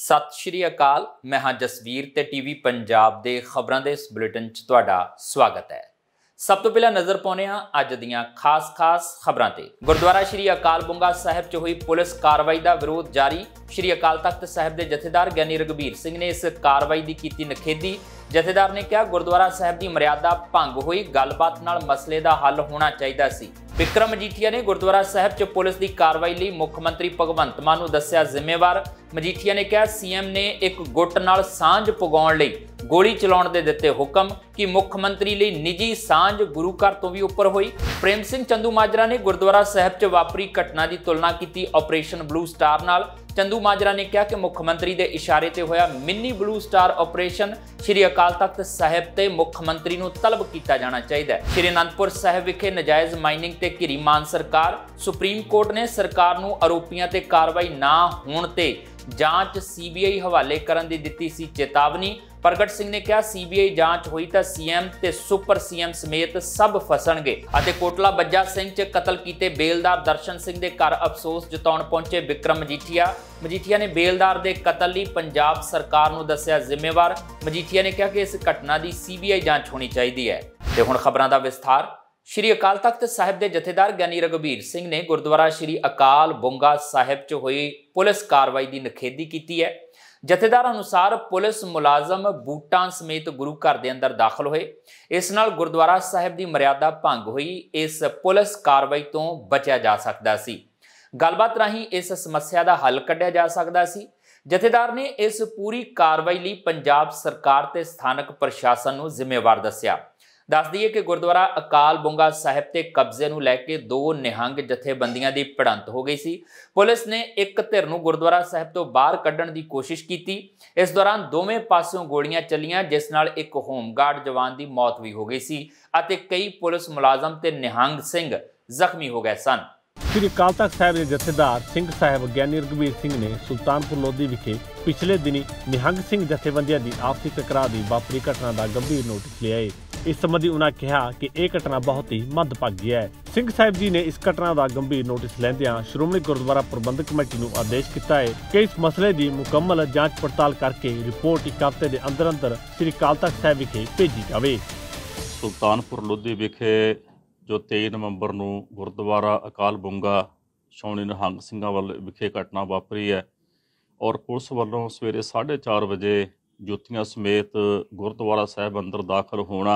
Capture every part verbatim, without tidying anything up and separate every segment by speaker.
Speaker 1: सत श्री अकाल। मैं हाँ जसवीर ते टीवी पंजाब दे खबरां दे इस बुलेटिन च तुहाडा स्वागत है। सब तो पहला नज़र पाउने हां अज दीआं खास खास खबरां ते। गुरुद्वारा श्री अकाल बुंगा साहिब च हुई पुलिस कार्रवाई का विरोध जारी। श्री अकाल तख्त साहिब के जथेदार ज्ञानी रघबीर सिंह ने इस कार्रवाई की कीती निखेधी। जथेदार ने कहा गुरुद्वारा साहिब की मर्यादा भंग हुई, गलबात नाल मसले का हल होना चाहिए सी। विक्रम मजीठिया ने गुरुद्वारा साहिब च पुलिस की कार्रवाई लई मुख मंत्री भगवंत मान नूं दस्सिया जिम्मेवार। मजीठिया ने कहा सीएम ने एक गुट नाल सांझ पुगाउण लई गोली चलाउण दे दित्ते हुक्म कि मुख मंत्री लई निजी सांझ गुरु घर तो भी उपर हुई। प्रेम सिंह चंदूमाजरा ने गुरुद्वारा साहिब च वापरी घटना की तुलना की ऑपरेशन ब्लू स्टार नाल। चंदूमाजरा ने कहा कि मुख मंत्री के इशारे से होया mini blue star operation Shri Akal Takht Sahib ते मुख मंत्री नूं तलब किया जाना चाहिए। श्री आनंदपुर साहिब विखे नजायज़ माइनिंग ते घिरी मान सरकार। सुप्रीम कोर्ट ने सरकार नूं आरोपियों ते कार्रवाई ना होण ते जांच सीबीआई हवाले करन दी दित्ती सी चेतावनी। प्रगट सिंह ने कहा सीबीआई जांच हुई तो सीएम ते सुपर सीएम समेत सब फसणगे। कोटला बज्जा सिंह च कतल किए बेलदार दर्शन सिंह के घर अफसोस जताउण पहुंचे विक्रम मजीठिया। मजीठिया ने बेलदार के कतल लई पंजाब सरकार नूं दस्सिया जिम्मेवार। मजीठिया ने कहा कि इस घटना की सीबीआई जांच होनी चाहिए है। ते हुण खबरां दा विस्तार। श्री अकाल तख्त साहिब के जथेदार ज्ञानी रघबीर सिंह ने गुरुद्वारा श्री अकाल बुंगा साहिब च हुई पुलिस कार्रवाई की निखेधी की है। जथेदार अनुसार पुलिस मुलाजम बूटां समेत गुरु घर के अंदर दाखिल हुए, इस नाल गुरुद्वारा साहिब की मर्यादा भंग हुई। इस पुलिस कार्रवाई तो बचा जा सकता सी, गलबात राही इस समस्या का हल कढ़िया जा सकता सी। जथेदार ने इस पूरी कार्रवाई लई पंजाब सरकार ते स्थानक प्रशासन नूं जिम्मेवार दस्सिया। दस दईए कि गुरुद्वारा अकाल बुंगा साहिब ते कब्जे नूं लैके दो निहंग जथेबंदियां दी भिड़ंत हो गई सी। पुलिस ने एक धिर नूं गुरुद्वारा साहिब तो बाहर कढ़ण दी कोशिश की। इस दौरान दोवें पासों गोलियां चलियां, जिस नाल एक होमगार्ड जवान की मौत भी हो गई सी अते कई पुलिस मुलाजम ते निहंग सिंह जख्मी हो गए सन।
Speaker 2: श्री अकाल तख्त साहिब के जथेदार सिंह साहिब ज्ञानी रघबीर सिंह ने सुल्तानपुर लोधी विखे पिछले दिनी निहंग सिंह जथेबंदियों की आपसी टकराव की वापरी घटना का गंभीर नोटिस लिया है। इस संबंधी उन्होंने कहा कि यह घटना बहुत ही मंदभागी है। सिंह साहिब जी ने इस घटना का गंभीर नोटिस लैंदियां श्रोमणी गुरुद्वारा प्रबंधक कमेटी को आदेश किया है कि इस मसले की मुकम्मल जांच पड़ताल करके रिपोर्ट एक हफ्ते के अंदर अंदर श्री अकाल तख्त साहिब विखे भेजी जाए।
Speaker 3: सुल्तानपुर लोधी विखे जो तेई नवंबर को गुरुद्वारा अकाल बुंगा छाउणी निहंग सिंह वाल विखे घटना वापरी है और पुलिस वालों सवेरे साढ़े चार बजे जुत्तियां समेत गुरुद्वारा साहिब अंदर दाखिल होना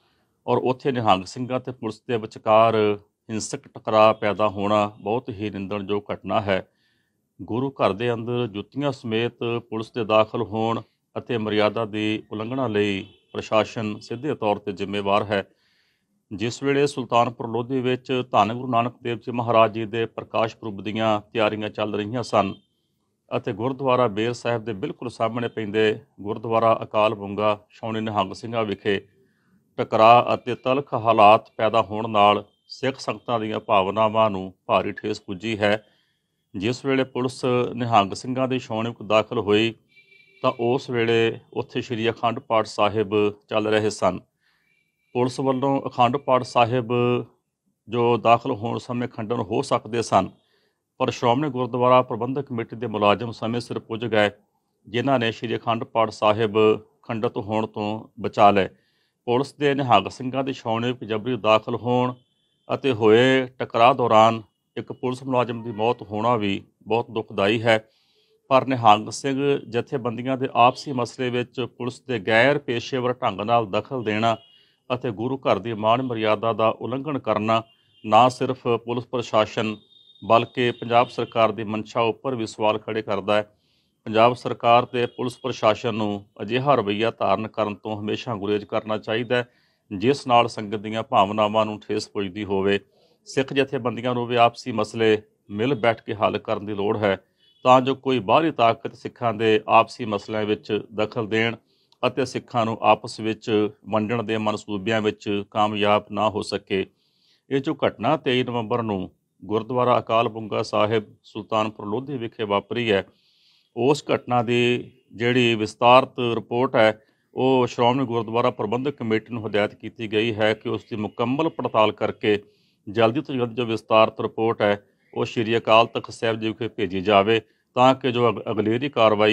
Speaker 3: और उत्थे निहंग सिंह ते पुलिस के विचकार हिंसक टकराव पैदा होना बहुत ही निंदणयोग घटना है। गुरु घर के अंदर जुत्तियां समेत पुलिस के दाखिल होण अते मर्यादा की उलंघना लई प्रशासन सीधे तौर पर जिम्मेवार है। जिस वेले सुल्तानपुर लोधी विच धन गुरु नानक देव जी महाराज जी के प्रकाश पुरब दीआं तैयारियां चल रही सन अते गुरुद्वारा बेर साहिब के बिल्कुल सामने पैंदे गुरुद्वारा अकाल बुंगा छाउणी निहंग सिंह विखे टकराव अते तलख हालात पैदा होण नाल सिख संगतां दीआं भावनावां नूं भारी ठेस पुजी है। जिस वेले पुलिस निहंग सिंघां दी छाउणी विच दाखिल हुई तां उस वेले उत्थे श्री अखंड पाठ साहिब चल रहे सन। पुलिस वालों अखंड पाठ साहिब जो दाखिल होने समय खंडन हो सकते सन, पर श्रोमणी गुरुद्वारा प्रबंधक कमेटी के मुलाजम समय सिर पुज गए, जिन्हों ने श्री अखंड पाठ साहिब खंडित होने तो बचा लए। पुलिस के निहंग सिंघां दी छाउणी विच जबरी दाखिल होण अते होए टकराव दौरान एक पुलिस मुलाजम की मौत होना भी बहुत दुखदाई है। पर निहंग सिंह जथेबंदियां के आपसी मसले विच पुलिस के गैर पेशेवर ढंग नाल दखल देना ਅਤੇ गुरु घर की मान मर्यादा का उलंघन करना ना सिर्फ पुलिस प्रशासन बल्कि पंजाब सरकार की मंशा उपर भी सवाल खड़े करता है। पंजाब सरकार ते पुलिस प्रशासन नूं अजिहा रवैया धारण करन तो हमेशा गुरेज करना चाहिए जिस नाल संगत दीआं भावनावां नूं ठेस पुजदी होवे। सिख जथेबंदियां नूं भी आपसी मसले मिल बैठ के हल करन दी लोड़ है तां जो कोई बाहरी ताकत सिखां दे आपसी मसलिਆਂ विच दखल देण ਅਤੇ ਸਿੱਖਾਂ ਨੂੰ ਆਪਸ ਵਿੱਚ ਵੰਡਣ ਦੇ ਮਨਸੂਬਿਆਂ ਵਿੱਚ ਕਾਮਯਾਬ ਨਾ ਹੋ ਸਕੇ। ਇਹ ਜੋ ਘਟਨਾ ਤੇਈ ਨਵੰਬਰ ਨੂੰ ਗੁਰਦੁਆਰਾ ਅਕਾਲ ਬੁੰਗਾ ਸਾਹਿਬ ਸੁਲਤਾਨਪੁਰ ਲੋਧੀ ਵਿਖੇ ਵਾਪਰੀ ਹੈ, ਉਸ ਘਟਨਾ ਦੀ ਜਿਹੜੀ ਵਿਸਤਾਰਤ ਰਿਪੋਰਟ ਹੈ ਉਹ ਸ਼੍ਰੋਮਣੀ ਗੁਰਦੁਆਰਾ ਪ੍ਰਬੰਧਕ ਕਮੇਟੀ ਨੂੰ ਹਦਾਇਤ ਕੀਤੀ ਗਈ ਹੈ ਕਿ ਉਸ ਦੀ ਮੁਕੰਮਲ ਪੜਤਾਲ ਕਰਕੇ ਜਲਦੀ ਤੋਂ ਜਲਦ ਜੋ ਵਿਸਤਾਰਤ ਰਿਪੋਰਟ ਹੈ ਉਹ ਸ਼੍ਰੀ ਅਕਾਲ ਤਖਤ ਸਾਹਿਬ ਜੀ ਵਿਖੇ ਭੇਜੀ ਜਾਵੇ ਤਾਂ ਕਿ ਜੋ ਅਗਲੇਰੀ ਕਾਰਵਾਈ ਹੈ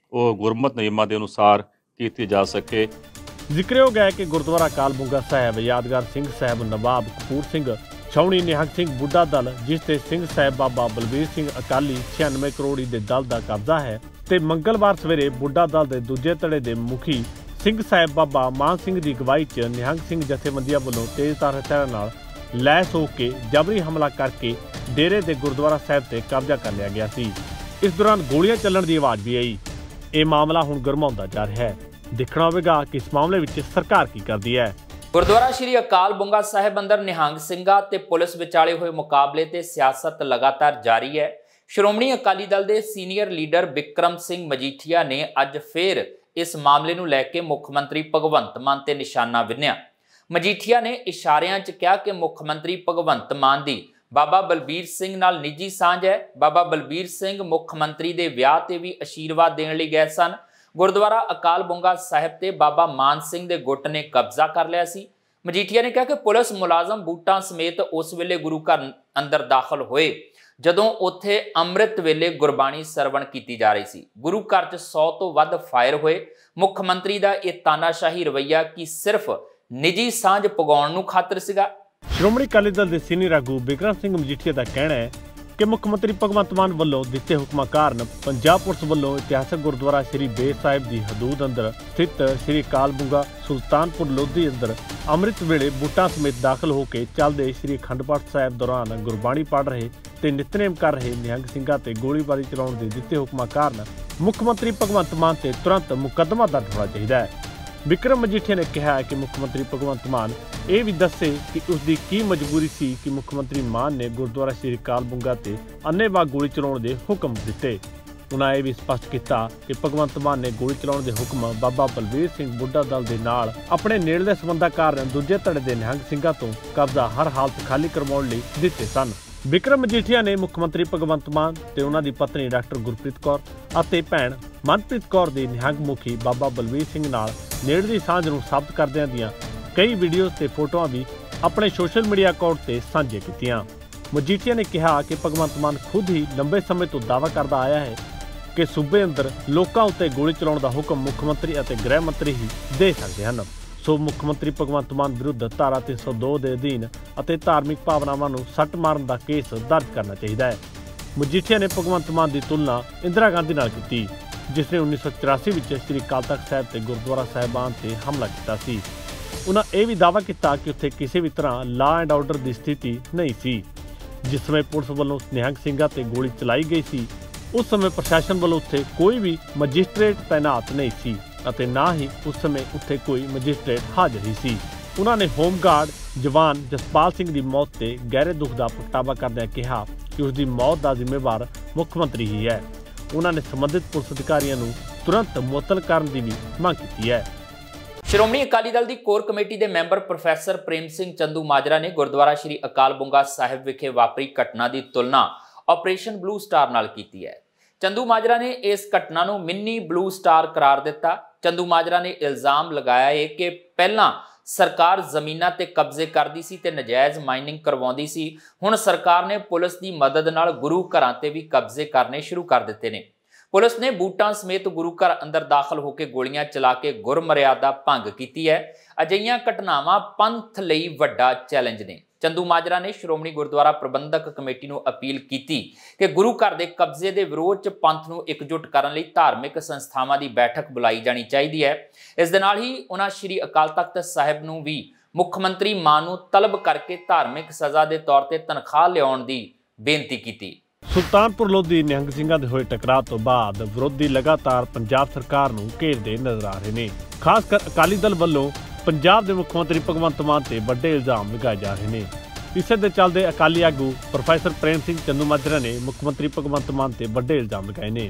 Speaker 3: ਉਹ ਗੁਰਮਤ ਨਿਯਮਾਂ ਦੇ ਅਨੁਸਾਰ ਕੀਤੀ ਜਾ ਸਕੇ।
Speaker 2: ਜ਼ਿਕਰਯੋਗ ਹੈ ਕਿ ਗੁਰਦੁਆਰਾ ਅਕਾਲ ਬੁੰਗਾ ਸਾਹਿਬ ਯਾਦਗਾਰ ਸਿੰਘ ਸਾਹਿਬ ਨਵਾਬ ਕਪੂਰ ਸਿੰਘ ਛਾਉਣੀ ਨਿਹੰਗ ਸਿੰਘ ਬੁੱਢਾ ਦਲ, ਜਿਸ ਤੇ ਸਿੰਘ ਸਾਹਿਬ ਬਾਬਾ ਬਲਬੀਰ ਸਿੰਘ ਅਕਾਲੀ ਛਿਆਨਵੇਂ ਕਰੋੜੀ ਦੇ ਦਲ ਦਾ ਕਬਜ਼ਾ ਹੈ, ਤੇ ਮੰਗਲਵਾਰ ਸਵੇਰੇ ਬੁੱਢਾ ਦਲ ਦੇ ਦੂਜੇ ਧੜੇ ਦੇ ਮੁਖੀ ਸਿੰਘ ਸਾਹਿਬ ਬਾਬਾ ਮਾਨ ਸਿੰਘ ਦੀ ਅਗਵਾਈ 'ਚ ਨਿਹੰਗ ਸਿੰਘ ਜਥੇਬੰਦੀਆਂ ਵੱਲੋਂ ਤੇਜ਼ਧਾਰ ਹਥਿਆਰਾਂ ਨਾਲ ਲੈਸ ਹੋ ਕੇ ਜਬਰੀ ਹਮਲਾ ਕਰਕੇ ਡੇਰੇ ਦੇ ਗੁਰਦੁਆਰਾ ਸਾਹਿਬ ਤੇ ਕਬਜ਼ਾ ਕਰ ਲਿਆ ਗਿਆ ਸੀ। ਇਸ ਦੌਰਾਨ ਗੋਲੀਆਂ ਚੱਲਣ ਦੀ ਆਵਾਜ਼ ਵੀ ਆਈ। ਇਹ ਮਾਮਲਾ ਹੁਣ ਗਰਮਾਉਂਦਾ ਜਾ ਰਿਹਾ ਹੈ। ਦੇਖਣਾ ਹੋਵੇਗਾ ਕਿ ਇਸ ਮਾਮਲੇ ਵਿੱਚ ਸਰਕਾਰ ਕੀ ਕਰਦੀ ਹੈ।
Speaker 1: ਗੁਰਦੁਆਰਾ ਸ਼੍ਰੀ ਅਕਾਲ ਬੁੰਗਾ ਸਾਹਿਬ ਅੰਦਰ ਨਿਹੰਗ ਸਿੰਘਾਂ ਤੇ ਪੁਲਿਸ ਵਿਚਾਲੇ ਹੋਏ ਮੁਕਾਬਲੇ ਤੇ ਸਿਆਸਤ ਲਗਾਤਾਰ ਜਾਰੀ ਹੈ। ਸ਼੍ਰੋਮਣੀ ਅਕਾਲੀ ਦਲ ਦੇ ਸੀਨੀਅਰ ਲੀਡਰ ਬਿਕਰਮ ਸਿੰਘ ਮਜੀਠੀਆ ਨੇ ਅੱਜ ਫੇਰ ਇਸ ਮਾਮਲੇ ਨੂੰ ਲੈ ਕੇ ਮੁੱਖ ਮੰਤਰੀ ਭਗਵੰਤ ਮਾਨ ਤੇ ਨਿਸ਼ਾਨਾ ਵਿੰਨ੍ਹਿਆ। ਮਜੀਠੀਆ ਨੇ ਇਸ਼ਾਰਿਆਂ 'ਚ ਕਿਹਾ ਕਿ ਮੁੱਖ ਮੰਤਰੀ ਭਗਵੰਤ ਮਾਨ ਦੀ ਬਾਬਾ ਬਲਬੀਰ ਸਿੰਘ ਨਾਲ ਨਿੱਜੀ ਸਾਂਝ ਹੈ। ਬਾਬਾ ਬਲਬੀਰ ਸਿੰਘ ਮੁੱਖ ਮੰਤਰੀ ਦੇ ਵਿਆਹ ਤੇ ਵੀ ਅਸ਼ੀਰਵਾਦ ਦੇਣ ਲਈ ਗਏ ਸਨ। ਗੁਰਦੁਆਰਾ ਅਕਾਲ ਬੁੰਗਾ ਸਾਹਿਬ ਤੇ ਬਾਬਾ ਮਾਨ ਸਿੰਘ ਦੇ ਗੁੱਟ ਨੇ ਕਬਜ਼ਾ ਕਰ ਲਿਆ ਸੀ। ਮਜੀਠੀਆ ਨੇ ਕਿਹਾ ਕਿ ਪੁਲਿਸ ਮੁਲਾਜ਼ਮ ਬੂਟਾਂ ਸਮੇਤ ਉਸ ਵੇਲੇ ਗੁਰੂ ਘਰ ਅੰਦਰ ਦਾਖਲ ਹੋਏ ਜਦੋਂ ਉੱਥੇ ਅੰਮ੍ਰਿਤ ਵੇਲੇ ਗੁਰਬਾਣੀ ਸਰਵਣ ਕੀਤੀ ਜਾ ਰਹੀ ਸੀ। ਗੁਰੂ ਘਰ 'ਚ ਸੌ ਤੋਂ ਵੱਧ ਫਾਇਰ ਹੋਏ। ਮੁੱਖ ਮੰਤਰੀ ਦਾ ਇਹ ਤਾਨਾਸ਼ਾਹੀ ਰਵੱਈਆ ਕੀ ਸਿਰਫ ਨਿੱਜੀ ਸਾਂਝ ਪਗਾਉਣ ਨੂੰ ਖਾਤਰ ਸੀਗਾ?
Speaker 2: ਸ਼੍ਰੋਮਣੀ ਅਕਾਲੀ ਦਲ ਦੇ ਸੀਨੀਅਰ ਆਗੂ ਬਿਕਰਮ ਸਿੰਘ ਮਜੀਠੀਆ ਦਾ ਕਹਿਣਾ ਹੈ ਕਿ ਮੁੱਖ ਮੰਤਰੀ ਭਗਵੰਤ ਮਾਨ ਵੱਲੋਂ ਦਿੱਤੇ ਹੁਕਮਾਂ ਕਾਰਨ ਪੰਜਾਬ ਪੁਲਿਸ ਵੱਲੋਂ ਇਤਿਹਾਸਕ ਗੁਰਦੁਆਰਾ ਸ੍ਰੀ ਬੇਰ ਸਾਹਿਬ ਦੀ ਹਦੂਦ ਅੰਦਰ ਸਥਿਤ ਸ੍ਰੀ ਅਕਾਲ ਬੁੰਗਾ ਸੁਲਤਾਨਪੁਰ ਲੋਧੀ ਅੰਦਰ ਅੰਮ੍ਰਿਤ ਵੇਲੇ ਬੂਟਾਂ ਸਮੇਤ ਦਾਖਲ ਹੋ ਕੇ ਚੱਲਦੇ ਸ੍ਰੀ ਅਖੰਡ ਪਾਠ ਸਾਹਿਬ ਦੌਰਾਨ ਗੁਰਬਾਣੀ ਪੜ੍ਹ ਰਹੇ ਤੇ ਨਿਤਨੇਮ ਕਰ ਰਹੇ ਨਿਹੰਗ ਸਿੰਘਾਂ ਤੇ ਗੋਲੀਬਾਰੀ ਚਲਾਉਣ ਦੇ ਦਿੱਤੇ ਹੁਕਮਾਂ ਕਾਰਨ ਮੁੱਖ ਮੰਤਰੀ ਭਗਵੰਤ ਮਾਨ ਤੇ ਤੁਰੰਤ ਮੁਕੱਦਮਾ ਦਰਜ ਹੋਣਾ ਚਾਹੀਦਾ ਹੈ। ਬਿਕਰਮ ਮਜੀਠੀਆ ਨੇ ਕਿਹਾ ਕਿ ਮੁੱਖ ਮੰਤਰੀ ਭਗਵੰਤ ਮਾਨ ਇਹ ਵੀ ਦੱਸੇ ਕਿ ਉਸ ਦੀ ਕੀ ਮਜਬੂਰੀ ਸੀ ਕਿ ਮੁੱਖ ਮੰਤਰੀ ਮਾਨ ਨੇ ਗੁਰਦੁਆਰਾ ਸ੍ਰੀ ਅਕਾਲ ਬੁੰਗਾ ਤੇ ਅੰਨ੍ਹੇਵਾਹ ਗੋਲੀ ਚਲਾਉਣ ਦੇ ਹੁਕਮ ਦਿੱਤੇ। ਉਨ੍ਹਾਂ ਇਹ ਵੀ ਸਪਸ਼ਟ ਕੀਤਾ ਕਿ ਭਗਵੰਤ ਮਾਨ ਨੇ ਗੋਲੀ ਚਲਾਉਣ ਦੇ ਹੁਕਮ ਬਾਬਾ ਬਲਬੀਰ ਸਿੰਘ ਬੁੱਢਾ ਦਲ ਦੇ ਨਾਲ ਆਪਣੇ ਨੇੜਲੇ ਸਬੰਧਾਂ ਕਾਰਨ ਦੂਜੇ ਧੜੇ ਦੇ ਨਿਹੰਗ ਸਿੰਘਾਂ ਤੋਂ ਕਬਜ਼ਾ ਹਰ ਹਾਲਤ ਖਾਲੀ ਕਰਵਾਉਣ ਲਈ ਦਿੱਤੇ ਸਨ। ਬਿਕਰਮ ਮਜੀਠੀਆ ਨੇ ਮੁੱਖ ਮੰਤਰੀ ਭਗਵੰਤ ਮਾਨ ਤੇ ਉਹਨਾਂ ਦੀ ਪਤਨੀ ਡਾਕਟਰ ਗੁਰਪ੍ਰੀਤ ਕੌਰ ਅਤੇ ਭੈਣ ਮਨਪ੍ਰੀਤ ਕੌਰ ਦੀ ਨਿਹੰਗ ਮੁਖੀ ਬਾਬਾ ਬਲਬੀਰ ਸਿੰਘ ਨਾਲ ਨੇੜਲੀ ਸਾਂਝ ਨੂੰ ਸਾਬਤ ਕਰਦਿਆਂ ਦੀਆਂ ਕਈ ਵੀਡੀਓਜ਼ ਤੇ ਫੋਟੋਆਂ ਵੀ ਆਪਣੇ ਸੋਸ਼ਲ ਮੀਡੀਆ ਅਕਾਊਂਟ ਤੇ ਸਾਂਝੇ ਕੀਤੀਆਂ। ਮਜੀਠੀਆ ਨੇ ਕਿਹਾ ਕਿ ਭਗਵੰਤ ਮਾਨ ਖੁਦ ਹੀ ਲੰਬੇ ਸਮੇਂ ਤੋਂ ਦਾਅਵਾ ਕਰਦਾ ਆਇਆ ਹੈ ਕਿ ਸੂਬੇ ਅੰਦਰ ਲੋਕਾਂ ਉੱਤੇ ਗੋਲੀ ਚਲਾਉਣ ਦਾ ਹੁਕਮ ਮੁੱਖ ਮੰਤਰੀ ਅਤੇ ਗ੍ਰਹਿ ਮੰਤਰੀ ਹੀ ਦੇ ਸਕਦੇ ਹਨ। ਸੋ ਮੁੱਖ ਮੰਤਰੀ ਭਗਵੰਤ ਮਾਨ ਵਿਰੁੱਧ ਧਾਰਾ ਤਿੰਨ ਸੌ ਦੋ ਦੇ ਅਧੀਨ ਅਤੇ ਧਾਰਮਿਕ ਭਾਵਨਾਵਾਂ ਨੂੰ ਸੱਟ ਮਾਰਨ ਦਾ ਕੇਸ ਦਰਜ ਕਰਨਾ ਚਾਹੀਦਾ ਹੈ। ਮਜੀਠੀਆ ਨੇ ਭਗਵੰਤ ਮਾਨ ਦੀ ਤੁਲਨਾ ਇੰਦਰਾ ਗਾਂਧੀ ਨਾਲ ਕੀਤੀ, ਜਿਸ ਨੇ ਉੱਨੀ ਸੌ ਚੁਰਾਸੀ ਵਿੱਚ ਸ੍ਰੀ ਅਕਾਲ ਤਖ਼ਤ ਸਾਹਿਬ ਤੇ ਗੁਰਦੁਆਰਾ ਸਾਹਿਬਾਨ ਤੇ ਹਮਲਾ ਕੀਤਾ ਸੀ। ਉਹਨਾਂ ਇਹ ਵੀ ਦਾਅਵਾ ਕੀਤਾ ਕਿ ਉੱਥੇ ਕਿਸੇ ਵੀ ਤਰ੍ਹਾਂ ਲਾਅ ਐਂਡ ਆਰਡਰ ਦੀ ਸਥਿਤੀ ਨਹੀਂ ਸੀ। ਜਿਸ ਸਮੇਂ ਪੁਲਿਸ ਵੱਲੋਂ ਨਿਹੰਗ ਸਿੰਘਾਂ ਤੇ ਗੋਲੀ ਚਲਾਈ ਗਈ ਸੀ, ਉਸ ਸਮੇਂ ਪ੍ਰਸ਼ਾਸਨ ਵੱਲੋਂ ਉੱਥੇ ਕੋਈ ਵੀ ਮੈਜਿਸਟ੍ਰੇਟ ਤਾਇਨਾਤ ਨਹੀਂ ਸੀ ਅਤੇ ਨਾ ਹੀ ਉਸ ਸਮੇਂ ਉੱਥੇ ਕੋਈ ਮੈਜਿਸਟ੍ਰੇਟ ਹਾਜ਼ਰ ਹੀ ਸੀ। ਉਹਨਾਂ ਨੇ ਹੋਮਗਾਰਡ ਜਵਾਨ ਜਸਪਾਲ ਸਿੰਘ ਦੀ ਮੌਤ ਤੇ ਗਹਿਰੇ ਦੁੱਖ ਦਾ ਪ੍ਰਗਟਾਵਾ ਕਰਦਿਆਂ ਕਿਹਾ ਕਿ ਉਸ ਦੀ ਮੌਤ ਦਾ ਜ਼ਿੰਮੇਵਾਰ ਮੁੱਖ ਮੰਤਰੀ ਹੀ ਹੈ। ਉਹਨਾਂ ਨੇ ਸੰਬੰਧਿਤ ਪੁਲਿਸ ਅਧਿਕਾਰੀਆਂ ਨੂੰ ਤੁਰੰਤ ਮੁਅੱਤਲ ਕਰਨ ਦੀ ਵੀ ਮੰਗ ਕੀਤੀ ਹੈ।
Speaker 1: ਸ਼੍ਰੋਮਣੀ ਅਕਾਲੀ ਦਲ ਦੀ ਕੋਰ ਕਮੇਟੀ ਦੇ ਮੈਂਬਰ ਪ੍ਰੋਫੈਸਰ ਪ੍ਰੇਮ ਸਿੰਘ ਚੰਦੂ ਮਾਜਰਾ ਨੇ ਗੁਰਦੁਆਰਾ ਸ਼੍ਰੀ ਅਕਾਲ ਬੁੰਗਾ ਸਾਹਿਬ ਵਿਖੇ ਵਾਪਰੀ ਘਟਨਾ ਦੀ ਤੁਲਨਾ ਆਪਰੇਸ਼ਨ ਬਲੂ ਸਟਾਰ ਨਾਲ ਕੀਤੀ ਹੈ। ਚੰਦੂ ਮਾਜਰਾ ਨੇ ਇਸ ਘਟਨਾ ਨੂੰ ਮਿੰਨੀ ਬਲੂ ਸਟਾਰ ਕਰਾਰ ਦਿੱਤਾ। ਚੰਦੂ ਮਾਜਰਾ ਨੇ ਇਲਜ਼ਾਮ ਲਗਾਇਆ ਹੈ ਕਿ ਪਹਿਲਾਂ ਸਰਕਾਰ ਜ਼ਮੀਨਾਂ ਤੇ ਕਬਜ਼ੇ ਕਰਦੀ ਸੀ ਤੇ ਨਜਾਇਜ਼ ਮਾਈਨਿੰਗ ਕਰਵਾਉਂਦੀ ਸੀ। ਹੁਣ ਸਰਕਾਰ ਨੇ ਪੁਲਿਸ ਦੀ ਮਦਦ ਨਾਲ ਗੁਰੂ ਘਰਾਂ ਤੇ ਵੀ ਕਬਜ਼ੇ ਕਰਨੇ ਸ਼ੁਰੂ ਕਰ ਦਿੱਤੇ ਨੇ। ਪੁਲਿਸ ਨੇ ਬੂਟਾਂ ਸਮੇਤ ਗੁਰੂ ਘਰ ਅੰਦਰ ਦਾਖਲ ਹੋ ਕੇ ਗੋਲੀਆਂ ਚਲਾ ਕੇ ਗੁਰਮਰਿਆਦਾ ਭੰਗ ਕੀਤੀ ਹੈ। ਅਜਿਹੀਆਂ ਘਟਨਾਵਾਂ ਪੰਥ ਲਈ ਵੱਡਾ ਚੈਲੰਜ ਨੇ। ਚੰਦੂ ਮਾਜਰਾ ਨੇ ਸ਼੍ਰੋਮਣੀ ਗੁਰਦੁਆਰਾ ਪ੍ਰਬੰਧਕ ਕਮੇਟੀ ਨੂੰ ਅਪੀਲ ਕੀਤੀ ਕਿ ਗੁਰੂ ਘਰ ਦੇ ਕਬਜ਼ੇ ਦੇ ਵਿਰੋਧ 'ਚ ਪੰਥ ਨੂੰ ਇਕਜੁੱਟ ਕਰਨ ਲਈ ਧਾਰਮਿਕ ਸੰਸਥਾਵਾਂ ਦੀ ਬੈਠਕ ਬੁਲਾਈ ਜਾਣੀ ਚਾਹੀਦੀ ਹੈ। ਇਸ ਦੇ ਨਾਲ ਹੀ ਉਹਨਾਂ ਸ਼੍ਰੀ ਅਕਾਲ ਤਖ਼ਤ ਸਾਹਿਬ ਨੂੰ ਵੀ ਮੁੱਖ ਮੰਤਰੀ ਮਾਨ ਨੂੰ ਤਲਬ ਕਰਕੇ ਧਾਰਮਿਕ ਸਜ਼ਾ ਦੇ ਤੌਰ ਤੇ ਤਨਖਾਹ ਲਿਆਉਣ ਦੀ ਬੇਨਤੀ ਕੀਤੀ।
Speaker 2: ਸੁਲਤਾਨਪੁਰ ਲੋਧੀ ਨਿਹੰਗ ਸਿੰਘਾਂ ਦੇ ਹੋਏ ਟਕਰਾਅ ਤੋਂ ਬਾਅਦ ਵਿਰੋਧੀ ਲਗਾਤਾਰ ਪੰਜਾਬ ਸਰਕਾਰ ਨੂੰ ਘੇਰਦੇ ਨਜ਼ਰ ਆ ਰਹੇ ਨੇ। ਖਾਸ ਕਰ ਅਕਾਲੀ ਦਲ ਵੱਲੋਂ ਪੰਜਾਬ ਦੇ ਮੁੱਖ ਮੰਤਰੀ ਭਗਵੰਤ ਮਾਨ ਤੇ ਵੱਡੇ ਇਲਜ਼ਾਮ ਲਗਾਏ ਜਾ ਰਹੇ ਨੇ। ਇਸੇ ਦੇ ਚੱਲਦੇ ਅਕਾਲੀ ਆਗੂ ਪ੍ਰੋਫੈਸਰ ਪ੍ਰੇਮ ਸਿੰਘ ਚੰਦੂ ਮਾਜਰਾ ਨੇ ਮੁੱਖ ਮੰਤਰੀ ਭਗਵੰਤ ਮਾਨ ਤੇ ਵੱਡੇ ਇਲਜ਼ਾਮ ਲਗਾਏ ਨੇ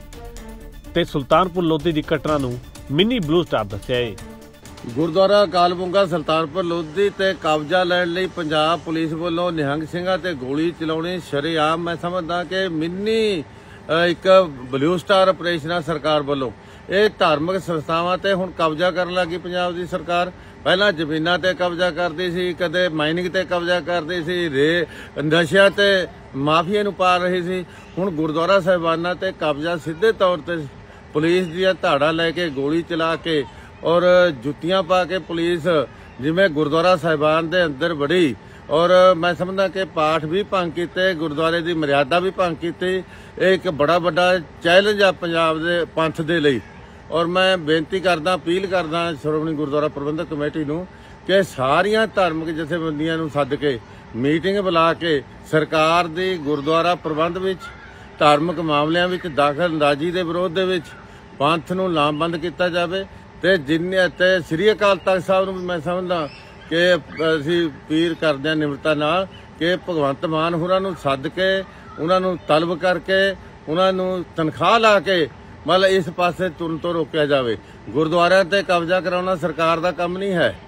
Speaker 2: ਤੇ ਸੁਲਤਾਨਪੁਰ ਲੋਧੀ ਦੀ ਘਟਨਾ ਨੂੰ ਮਿੰਨੀ ਬਲੂ ਸਟਾਰ ਦੱਸਿਆ ਹੈ।
Speaker 4: ਗੁਰਦੁਆਰਾ ਅਕਾਲ ਬੁੰਗਾ ਸੁਲਤਾਨਪੁਰ ਲੋਧੀ ਤੇ ਕਬਜ਼ਾ ਲੈਣ ਲਈ ਪੰਜਾਬ ਪੁਲਿਸ ਵੱਲੋਂ ਨਿਹੰਗ ਸਿੰਘਾਂ ਤੇ ਗੋਲੀ ਚਲਾਉਣੀ ਸ਼ਰੇਆਮ ਮੈਂ ਸਮਝਦਾ ਕਿ ਮਿੰਨੀ ਇੱਕ ਬਲੂ ਸਟਾਰ ਆਪਰੇਸ਼ਨ ਆ ਸਰਕਾਰ ਵੱਲੋਂ। ਇਹ ਧਾਰਮਿਕ ਸੰਸਥਾਵਾਂ ਤੇ ਹੁਣ ਕਬਜ਼ਾ ਕਰਨ ਲੱਗੀ ਪੰਜਾਬ ਦੀ ਸਰਕਾਰ। ਪਹਿਲਾਂ ਜ਼ਮੀਨਾਂ ਤੇ ਕਬਜ਼ਾ ਕਰਦੀ ਸੀ, ਕਦੇ ਮਾਈਨਿੰਗ ਤੇ ਕਬਜ਼ਾ ਕਰਦੀ ਸੀ, ਰੇ ਨਸ਼ਿਆਂ ਤੇ ਮਾਫੀਆ ਨੂੰ ਪਾਲ ਰਹੀ ਸੀ। ਹੁਣ ਗੁਰਦੁਆਰਾ ਸਾਹਿਬਾਨਾਂ ਤੇ ਕਬਜ਼ਾ ਸਿੱਧੇ ਤੌਰ ਤੇ ਪੁਲਿਸ ਦੀਆਂ ਧਾੜਾਂ ਲੈ ਕੇ ਗੋਲੀ ਚਲਾ ਕੇ ਔਰ ਜੁੱਤੀਆਂ ਪਾ ਕੇ ਪੁਲਿਸ ਜਿਵੇਂ ਗੁਰਦੁਆਰਾ ਸਾਹਿਬਾਨ ਦੇ ਅੰਦਰ ਵੜੀ ਔਰ ਮੈਂ ਸਮਝਦਾ ਕਿ ਪਾਠ ਵੀ ਭੰਗ ਕੀਤੇ, ਗੁਰਦੁਆਰੇ ਦੀ ਮਰਿਆਦਾ ਵੀ ਭੰਗ ਕੀਤੀ। ਇਹ ਇੱਕ ਬੜਾ ਵੱਡਾ ਚੈਲੰਜ ਆ ਪੰਜਾਬ ਦੇ ਪੰਥ ਦੇ ਲਈ। ਔਰ ਮੈਂ ਬੇਨਤੀ ਕਰਦਾ, ਅਪੀਲ ਕਰਦਾ ਸ਼੍ਰੋਮਣੀ ਗੁਰਦੁਆਰਾ ਪ੍ਰਬੰਧਕ ਕਮੇਟੀ ਨੂੰ ਕਿ ਸਾਰੀਆਂ ਧਾਰਮਿਕ ਜਥੇਬੰਦੀਆਂ ਨੂੰ ਸੱਦ ਕੇ ਮੀਟਿੰਗ ਬੁਲਾ ਕੇ ਸਰਕਾਰ ਦੀ ਗੁਰਦੁਆਰਾ ਪ੍ਰਬੰਧ ਵਿੱਚ ਧਾਰਮਿਕ ਮਾਮਲਿਆਂ ਵਿੱਚ ਦਖਲ ਅੰਦਾਜ਼ੀ ਦੇ ਵਿਰੋਧ ਦੇ ਵਿੱਚ ਪੰਥ ਨੂੰ ਲਾਮਬੰਦ ਕੀਤਾ ਜਾਵੇ। ਤੇ ਜਿੰਨੇ ਤੇ ਸ੍ਰੀ ਅਕਾਲ ਤਖਤ ਸਾਹਿਬ ਨੂੰ ਵੀ ਮੈਂ ਸਮਝਦਾ ਕਿ ਅਸੀਂ ਅਪੀਲ ਕਰਦੇ ਹਾਂ ਨਿਮਰਤਾ ਨਾਲ ਕਿ ਭਗਵੰਤ ਮਾਨ ਹੋਰਾਂ ਨੂੰ ਸੱਦ ਕੇ ਉਹਨਾਂ ਨੂੰ ਤਲਬ ਕਰਕੇ ਉਹਨਾਂ ਨੂੰ ਤਨਖਾਹ ਲਾ ਕੇ ਮਤਲਬ ਇਸ ਪਾਸੇ ਤੁਰਨ ਤੋਂ ਰੋਕਿਆ ਜਾਵੇ। ਗੁਰਦੁਆਰਿਆਂ ਤੇ ਕਬਜ਼ਾ ਕਰਾਉਣਾ ਸਰਕਾਰ ਦਾ ਕੰਮ ਨਹੀਂ ਹੈ।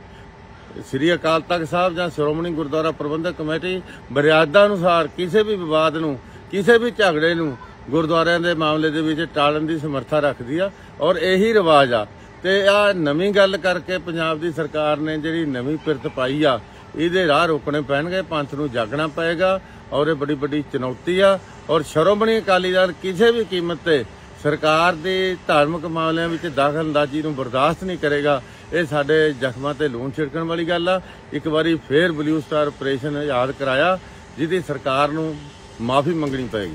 Speaker 4: ਸ੍ਰੀ ਅਕਾਲ ਤਖਤ ਸਾਹਿਬ ਜਾਂ ਸ਼੍ਰੋਮਣੀ ਗੁਰਦੁਆਰਾ ਪ੍ਰਬੰਧਕ ਕਮੇਟੀ ਮਰਿਆਦਾ ਅਨੁਸਾਰ ਕਿਸੇ ਵੀ ਵਿਵਾਦ ਨੂੰ, ਕਿਸੇ ਵੀ ਝਗੜੇ ਨੂੰ ਗੁਰਦੁਆਰਿਆਂ ਦੇ ਮਾਮਲੇ ਦੇ ਵਿੱਚ ਟਾਲਣ ਦੀ ਸਮਰੱਥਾ ਰੱਖਦੀ ਆ ਔਰ ਇਹੀ ਰਿਵਾਜ ਆ। ਤੇ ਆ ਨਵੀਂ ਗੱਲ ਕਰਕੇ ਪੰਜਾਬ ਦੀ ਸਰਕਾਰ ਨੇ ਜਿਹੜੀ ਨਵੀਂ ਪਿਰਤ ਪਾਈ ਆ, ਇਹਦੇ ਰਾਹ ਰੋਕਣੇ ਪੈਣਗੇ, ਪੰਥ ਨੂੰ ਜਾਗਣਾ ਪਏਗਾ ਔਰ ਇਹ ਬੜੀ ਵੱਡੀ ਚੁਣੌਤੀ ਆ। ਔਰ ਸ਼੍ਰੋਮਣੀ ਅਕਾਲੀ ਦਲ ਕਿਸੇ ਵੀ ਕੀਮਤ ਤੇ ਸਰਕਾਰ ਦੇ ਧਾਰਮਿਕ ਮਾਮਲਿਆਂ ਵਿੱਚ ਦਖਲ ਅੰਦਾਜ਼ੀ ਨੂੰ ਬਰਦਾਸ਼ਤ ਨਹੀਂ ਕਰੇਗਾ। ਇਹ ਸਾਡੇ ਜ਼ਖਮਾਂ ਤੇ ਲੂਣ ਛਿੜਕਣ ਵਾਲੀ ਗੱਲ ਆ। ਇੱਕ ਵਾਰੀ ਫੇਰ ਬਲੂ ਸਟਾਰ ਆਪਰੇਸ਼ਨ ਯਾਦ ਕਰਾਇਆ, ਜਿਹਦੀ ਸਰਕਾਰ ਨੂੰ ਮਾਫੀ ਮੰਗਣੀ ਪਏਗੀ।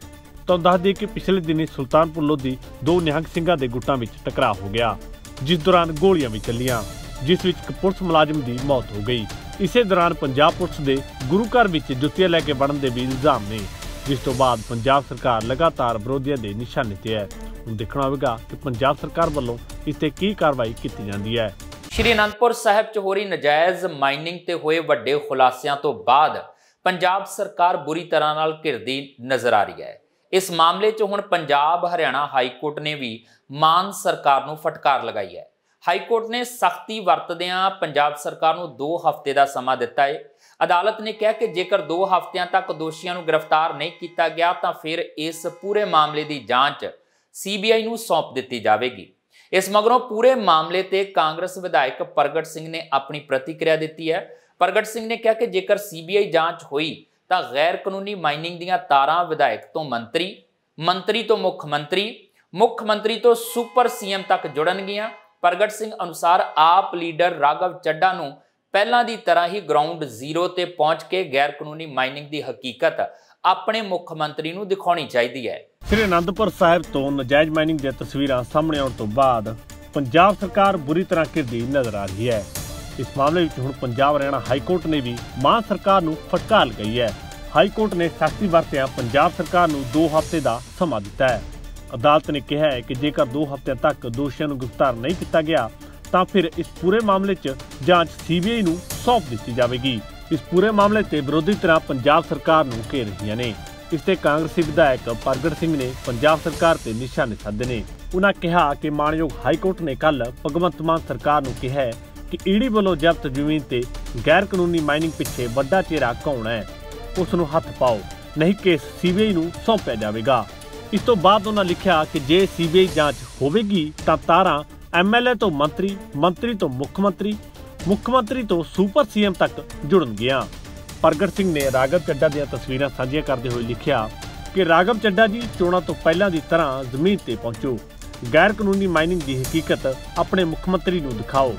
Speaker 2: ਤਾਂ ਦੱਸ ਦਈਏ ਕਿ ਪਿਛਲੇ ਦਿਨੀ ਸੁਲਤਾਨਪੁਰ ਲੋਧੀ ਦੋ ਨਿਹੰਗ ਸਿੰਘਾਂ ਦੇ ਗੁੱਟਾਂ ਵਿੱਚ ਟਕਰਾਅ ਹੋ ਗਿਆ, ਜਿਸ ਦੌਰਾਨ ਗੋਲੀਆਂ ਵੀ ਚੱਲੀਆਂ, ਜਿਸ ਵਿੱਚ ਇੱਕ ਪੁਲਿਸ ਮੁਲਾਜ਼ਮ ਦੀ ਮੌਤ ਹੋ ਗਈ। ਇਸੇ ਦੌਰਾਨ ਪੰਜਾਬ ਪੁਲਿਸ ਦੇ ਗੁਰੂ ਘਰ ਵਿੱਚ ਜੁੱਤੀਆਂ ਲੈ ਕੇ ਵੜਨ ਦੇ ਵੀ ਇਲਜ਼ਾਮ ਨੇ, ਜਿਸ ਤੋਂ ਬਾਅਦ ਪੰਜਾਬ ਸਰਕਾਰ ਲਗਾਤਾਰ ਵਿਰੋਧੀਆਂ ਦੇ ਨਿਸ਼ਾਨੇ ਤੇ ਹੈ। ਹੁਣ ਦੇਖਣਾ ਹੋਵੇਗਾ ਕਿ ਪੰਜਾਬ ਸਰਕਾਰ ਵੱਲੋਂ ਇਸ ਤੇ ਕੀ ਕਾਰਵਾਈ ਕੀਤੀ ਜਾਂਦੀ ਹੈ।
Speaker 1: ਸ਼੍ਰੀ ਅਨੰਦਪੁਰ ਸਾਹਿਬ 'ਚ ਹੋ ਰਹੀ ਨਜਾਇਜ਼ ਮਾਈਨਿੰਗ ਤੇ ਹੋਏ ਵੱਡੇ ਖੁਲਾਸਿਆਂ ਤੋਂ ਬਾਅਦ ਪੰਜਾਬ ਸਰਕਾਰ ਬੁਰੀ ਤਰ੍ਹਾਂ ਨਾਲ ਘਿਰਦੀ ਨਜ਼ਰ ਆ ਰਹੀ ਹੈ। ਇਸ ਮਾਮਲੇ 'ਚ ਹੁਣ ਪੰਜਾਬ ਹਰਿਆਣਾ ਹਾਈ ਕੋਰਟ ਨੇ ਵੀ ਮਾਨ ਸਰਕਾਰ ਨੂੰ ਫਟਕਾਰ ਲਗਾਈ ਹੈ। ਹਾਈ ਕੋਰਟ ਨੇ ਸਖਤੀ ਵਰਤਦਿਆਂ ਪੰਜਾਬ ਸਰਕਾਰ ਨੂੰ ਦੋ ਹਫ਼ਤੇ ਦਾ ਸਮਾਂ ਦਿੱਤਾ ਹੈ। ਅਦਾਲਤ ਨੇ ਕਿਹਾ ਕਿ ਜੇਕਰ ਦੋ ਹਫ਼ਤਿਆਂ ਤੱਕ ਦੋਸ਼ੀਆਂ ਨੂੰ ਗ੍ਰਿਫਤਾਰ ਨਹੀਂ ਕੀਤਾ ਗਿਆ ਤਾਂ ਫਿਰ ਇਸ ਪੂਰੇ ਮਾਮਲੇ ਦੀ ਜਾਂਚ ਸੀ ਬੀ ਆਈ ਨੂੰ ਸੌਂਪ ਦਿੱਤੀ ਜਾਵੇਗੀ। ਇਸ ਮਗਰੋਂ ਪੂਰੇ ਮਾਮਲੇ ਤੇ ਕਾਂਗਰਸ ਵਿਧਾਇਕ ਪ੍ਰਗਟ ਸਿੰਘ ਨੇ ਆਪਣੀ ਪ੍ਰਤੀਕਿਰਿਆ ਦਿੱਤੀ ਹੈ। ਪ੍ਰਗਟ ਸਿੰਘ ਨੇ ਕਿਹਾ ਕਿ ਜੇਕਰ ਸੀ ਬੀ ਆਈ ਜਾਂਚ ਹੋਈ ਤਾਂ ਗੈਰ ਕਾਨੂੰਨੀ ਮਾਈਨਿੰਗ ਦੀਆਂ ਤਾਰਾਂ ਵਿਧਾਇਕ ਤੋਂ ਮੰਤਰੀ, ਮੰਤਰੀ ਤੋਂ ਮੁੱਖ ਮੰਤਰੀ, ਮੁੱਖ ਮੰਤਰੀ ਤੋਂ ਸੁਪਰ ਸੀ ਐਮ ਤੱਕ ਜੁੜਨਗੀਆਂ। ਪ੍ਰਗਟ ਸਿੰਘ ਅਨੁਸਾਰ ਆਪ ਲੀਡਰ ਰਾਘਵ ਚੱਡਾ ਨੂੰ ਪਹਿਲਾਂ ਦੀ ਤਰ੍ਹਾਂ ਹੀ ਗਰਾਊਂਡ ਜ਼ੀਰੋ ਤੇ ਪਹੁੰਚ ਕੇ ਗੈਰ ਕਾਨੂੰਨੀ ਮਾਈਨਿੰਗ ਦੀ ਹਕੀਕਤ ਆਪਣੇ ਮੁੱਖ ਮੰਤਰੀ ਨੂੰ ਦਿਖਾਉਣੀ ਚਾਹੀਦੀ ਹੈ।
Speaker 2: ਸ੍ਰੀ ਅਨੰਦਪੁਰ ਸਾਹਿਬ ਤੋਂ ਨਜਾਇਜ਼ ਮਾਈਨਿੰਗ ਦੀਆਂ ਤਸਵੀਰਾਂ ਸਾਹਮਣੇ ਆਉਣ ਤੋਂ ਬਾਅਦ ਪੰਜਾਬ ਸਰਕਾਰ ਬੁਰੀ ਤਰ੍ਹਾਂ ਘਿਰਦੀ ਨਜ਼ਰ ਆ ਰਹੀ ਹੈ। ਇਸ ਮਾਮਲੇ ਵਿੱਚ ਹੁਣ ਪੰਜਾਬ ਹਰਿਆਣਾ ਹਾਈ ਕੋਰਟ ਨੇ ਵੀ ਮਾਨ ਸਰਕਾਰ ਨੂੰ ਫਟਕਾਰ ਲਗਾਈ ਹੈ। ਹਾਈ ਕੋਰਟ ਨੇ ਸਖਤੀ ਵਰਤਿਆਂ ਪੰਜਾਬ ਸਰਕਾਰ ਨੂੰ ਦੋ ਹਫ਼ਤੇ ਦਾ ਸਮਾਂ ਦਿੱਤਾ ਹੈ। ਅਦਾਲਤ ਨੇ ਕਿਹਾ ਹੈ ਕਿ ਜੇਕਰ ਦੋ ਹਫ਼ਤਿਆਂ ਤੱਕ ਦੋਸ਼ੀਆਂ ਨੂੰ ਗ੍ਰਿਫਤਾਰ ਨਹੀਂ ਕੀਤਾ ਗਿਆ ਤਾਂ ਫਿਰ ਇਸ ਪੂਰੇ ਮਾਮਲੇ 'ਚ ਜਾਂਚ ਸੀ ਬੀ ਆਈ ਨੂੰ ਸੌਂਪ ਦਿੱਤੀ ਜਾਵੇਗੀ। ਇਸ ਪੂਰੇ ਮਾਮਲੇ ਤੇ ਵਿਰੋਧੀ ਧਿਰਾਂ ਪੰਜਾਬ ਸਰਕਾਰ ਨੂੰ ਘੇਰ ਰਹੀਆਂ ਨੇ। ਇਸ ਤੇ ਕਾਂਗਰਸੀ ਵਿਧਾਇਕ ਪ੍ਰਗਟ ਸਿੰਘ ਨੇ ਪੰਜਾਬ ਸਰਕਾਰ ਤੇ ਨਿਸ਼ਾਨੇ ਸਾਧੇ ਨੇ। ਉਹਨਾਂ ਕਿਹਾ ਕਿ ਮਾਣਯੋਗ ਹਾਈ ਕੋਰਟ ਨੇ ਕੱਲ ਭਗਵੰਤ ਮਾਨ ਸਰਕਾਰ ਨੂੰ ਕਿਹਾ ਹੈ ਕਿ ਈਡੀ ਵੱਲੋਂ ਜ਼ਬਤ ਜ਼ਮੀਨ ਤੇ ਗੈਰ ਕਾਨੂੰਨੀ ਮਾਈਨਿੰਗ ਪਿੱਛੇ ਵੱਡਾ ਚਿਹਰਾ ਕੌਣ ਹੈ, ਉਸ ਨੂੰ ਹੱਥ ਪਾਓ, ਨਹੀਂ ਕੇਸ ਸੀ ਬੀ ਆਈ ਨੂੰ ਸੌਂਪਿਆ ਜਾਵੇਗਾ। ਇਸ ਤੋਂ ਬਾਅਦ ਉਹਨਾਂ ਲਿਖਿਆ ਕਿ ਜੇ ਸੀ ਬੀ ਆਈ ਜਾਂਚ ਹੋਵੇਗੀ ਤਾਂ ਤਾਰਾਂ ਐਮ ਐਲ ਏ ਤੋਂ ਮੰਤਰੀ, ਮੰਤਰੀ ਤੋਂ ਮੁੱਖ ਮੰਤਰੀ, ਮੁੱਖ ਮੰਤਰੀ ਤੋਂ ਸੁਪਰ ਸੀ ਐਮ ਤੱਕ ਜੁੜਨਗੀਆਂ। ਪ੍ਰਗਟ ਸਿੰਘ ਨੇ ਰਾਘਵ ਚੱਡਾ ਦੀਆਂ ਤਸਵੀਰਾਂ ਸਾਂਝੀਆਂ ਕਰਦੇ ਹੋਏ ਲਿਖਿਆ ਕਿ ਰਾਘਵ ਚੱਡਾ ਜੀ ਚੋਣਾਂ ਤੋਂ ਪਹਿਲਾਂ ਦੀ ਤਰ੍ਹਾਂ ਜ਼ਮੀਨ ਤੇ ਪਹੁੰਚੋ, ਗੈਰ ਕਾਨੂੰਨੀ ਮਾਈਨਿੰਗ ਦੀ ਹਕੀਕਤ ਆਪਣੇ ਮੁੱਖ ਮੰਤਰੀ ਨੂੰ ਦਿਖਾਓ।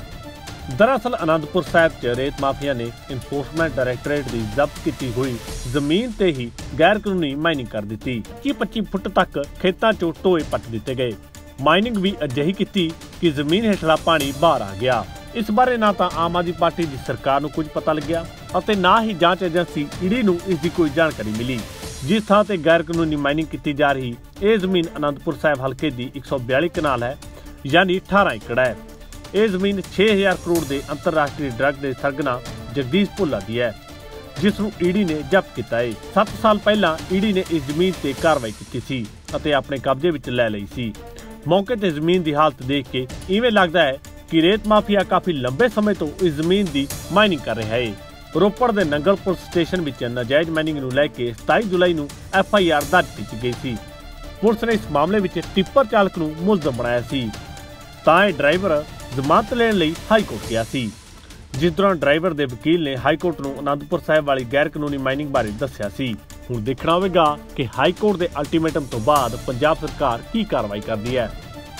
Speaker 2: ਦਰਅਸਲ ਅਨੰਦਪੁਰ ਸਾਹਿਬ 'ਚ ਰੇਤ ਮਾਫੀਆ ਨੇ ਇਨਫੋਰਸਮੈਂਟ ਡਾਇਰੈਕਟੋਰੇਟ ਦੀ ਜ਼ਬਤ ਕੀਤੀ ਹੋਈ ਜ਼ਮੀਨ ਤੇ ਹੀ ਗੈਰ ਕਾਨੂੰਨੀ ਮਾਈਨਿੰਗ ਕਰ ਦਿੱਤੀ। ਇੱਕੀ ਪੱਚੀ ਫੁੱਟ ਤੱਕ ਖੇਤਾਂ 'ਚੋਂ ਟੋਏ ਪੱਟ ਦਿੱਤੇ ਗਏ। ਮਾਈਨਿੰਗ ਵੀ ਅਜਿਹੀ ਕੀਤੀ ਕਿ ਜ਼ਮੀਨ ਹੇਠਲਾ ਪਾਣੀ ਬਾਹਰ ਆ ਗਿਆ। ਇਸ ਬਾਰੇ ਨਾ ਤਾਂ ਆਮ ਆਦਮੀ ਪਾਰਟੀ ਦੀ ਸਰਕਾਰ ਨੂੰ ਕੁਝ ਪਤਾ ਲੱਗਿਆ ਅਤੇ ਨਾ ਹੀ ਜਾਂਚ ਏਜੰਸੀ ਈਡੀ ਨੂੰ ਇਸ ਦੀ ਕੋਈ ਜਾਣਕਾਰੀ ਮਿਲੀ। ਜਿਸ ਥਾਂ ਤੇ ਗੈਰ ਕਾਨੂੰਨੀ ਮਾਈਨਿੰਗ ਕੀਤੀ ਜਾ ਰਹੀ ਇਹ ਜ਼ਮੀਨ ਅਨੰਦਪੁਰ ਸਾਹਿਬ ਹਲਕੇ ਦੀ ਇੱਕ ਸੌ ਬਿਆਲੀ ਕਨਾਲ ਹੈ, ਯਾਨੀ ਅਠਾਰਾਂ ਏਕੜ ਹੈ। ਇਹ ਜ਼ਮੀਨ ਛੇ ਹਜ਼ਾਰ ਕਰੋੜ ਦੇ ਅੰਤਰਰਾਸ਼ਟਰੀ ਡਰੱਗ ਦੇ ਸਰਗਨਾ ਜਗਦੀਸ਼ ਭੁੱਲਾ ਦੀ ਹੈ, ਜਿਸ ਨੂੰ ਈਡੀ ਨੇ ਜ਼ਬਤ ਕੀਤਾ ਹੈ। ਸੱਤ ਸਾਲ ਪਹਿਲਾਂ ਈਡੀ ਨੇ ਇਸ ਜ਼ਮੀਨ ਤੇ ਕਾਰਵਾਈ ਕੀਤੀ ਸੀ ਅਤੇ ਆਪਣੇ ਕਬਜ਼ੇ ਵਿੱਚ ਲੈ ਲਈ ਸੀ। ਮੌਕੇ ਤੇ ਜ਼ਮੀਨ ਦੀ ਹਾਲਤ ਦੇਖ ਕੇ ਇਵੇਂ ਲੱਗਦਾ ਹੈ ਕਿ ਰੇਤ ਮਾਫੀਆ ਕਾਫੀ ਲੰਬੇ ਸਮੇਂ ਤੋਂ ਇਸ ਜ਼ਮੀਨ ਦੀ ਮਾਈਨਿੰਗ ਕਰ ਰਿਹਾ ਹੈ। ਰੋਪੜ ਦੇ ਨੰਗਲ ਪੁਲਿਸ ਸਟੇਸ਼ਨ ਵਿੱਚ ਨਾਜਾਇਜ਼ ਮਾਈਨਿੰਗ ਨੂੰ ਲੈ ਕੇ ਸਤਾਈ ਜੁਲਾਈ ਨੂੰ ਐਫ ਆਈ ਆਰ ਦਰਜ ਕੀਤੀ ਗਈ ਸੀ। ਪੁਲਿਸ ਨੇ ਇਸ ਮਾਮਲੇ ਵਿੱਚ ਟਿੱਪਰ ਚਾਲਕ ਨੂੰ ਮੁਲਜ਼ਮ ਬਣਾਇਆ ਸੀ ਤਾਂ ਇਹ ਡਰਾਈਵਰ ਜ਼ਮਾਨਤ ਲੈਣ ਲਈ ਹਾਈ ਕੋਰਟ ਗਿਆ ਸੀ, ਜਿਸ ਦੌਰਾਨ ਡਰਾਈਵਰ ਦੇ ਵਕੀਲ ਨੇ ਹਾਈ ਕੋਰਟ ਨੂੰ ਅਨੰਦਪੁਰ ਸਾਹਿਬ ਵਾਲੀ ਗੈਰ ਕਾਨੂੰਨੀ ਮਾਈਨਿੰਗ ਬਾਰੇ ਦੱਸਿਆ ਸੀ। ਹੁਣ ਦੇਖਣਾ ਹੋਵੇਗਾ ਕਿ ਹਾਈ ਕੋਰਟ ਦੇ ਅਲਟੀਮੇਟਮ ਤੋਂ ਬਾਅਦ ਪੰਜਾਬ ਸਰਕਾਰ ਕੀ ਕਾਰਵਾਈ ਕਰਦੀ ਹੈ।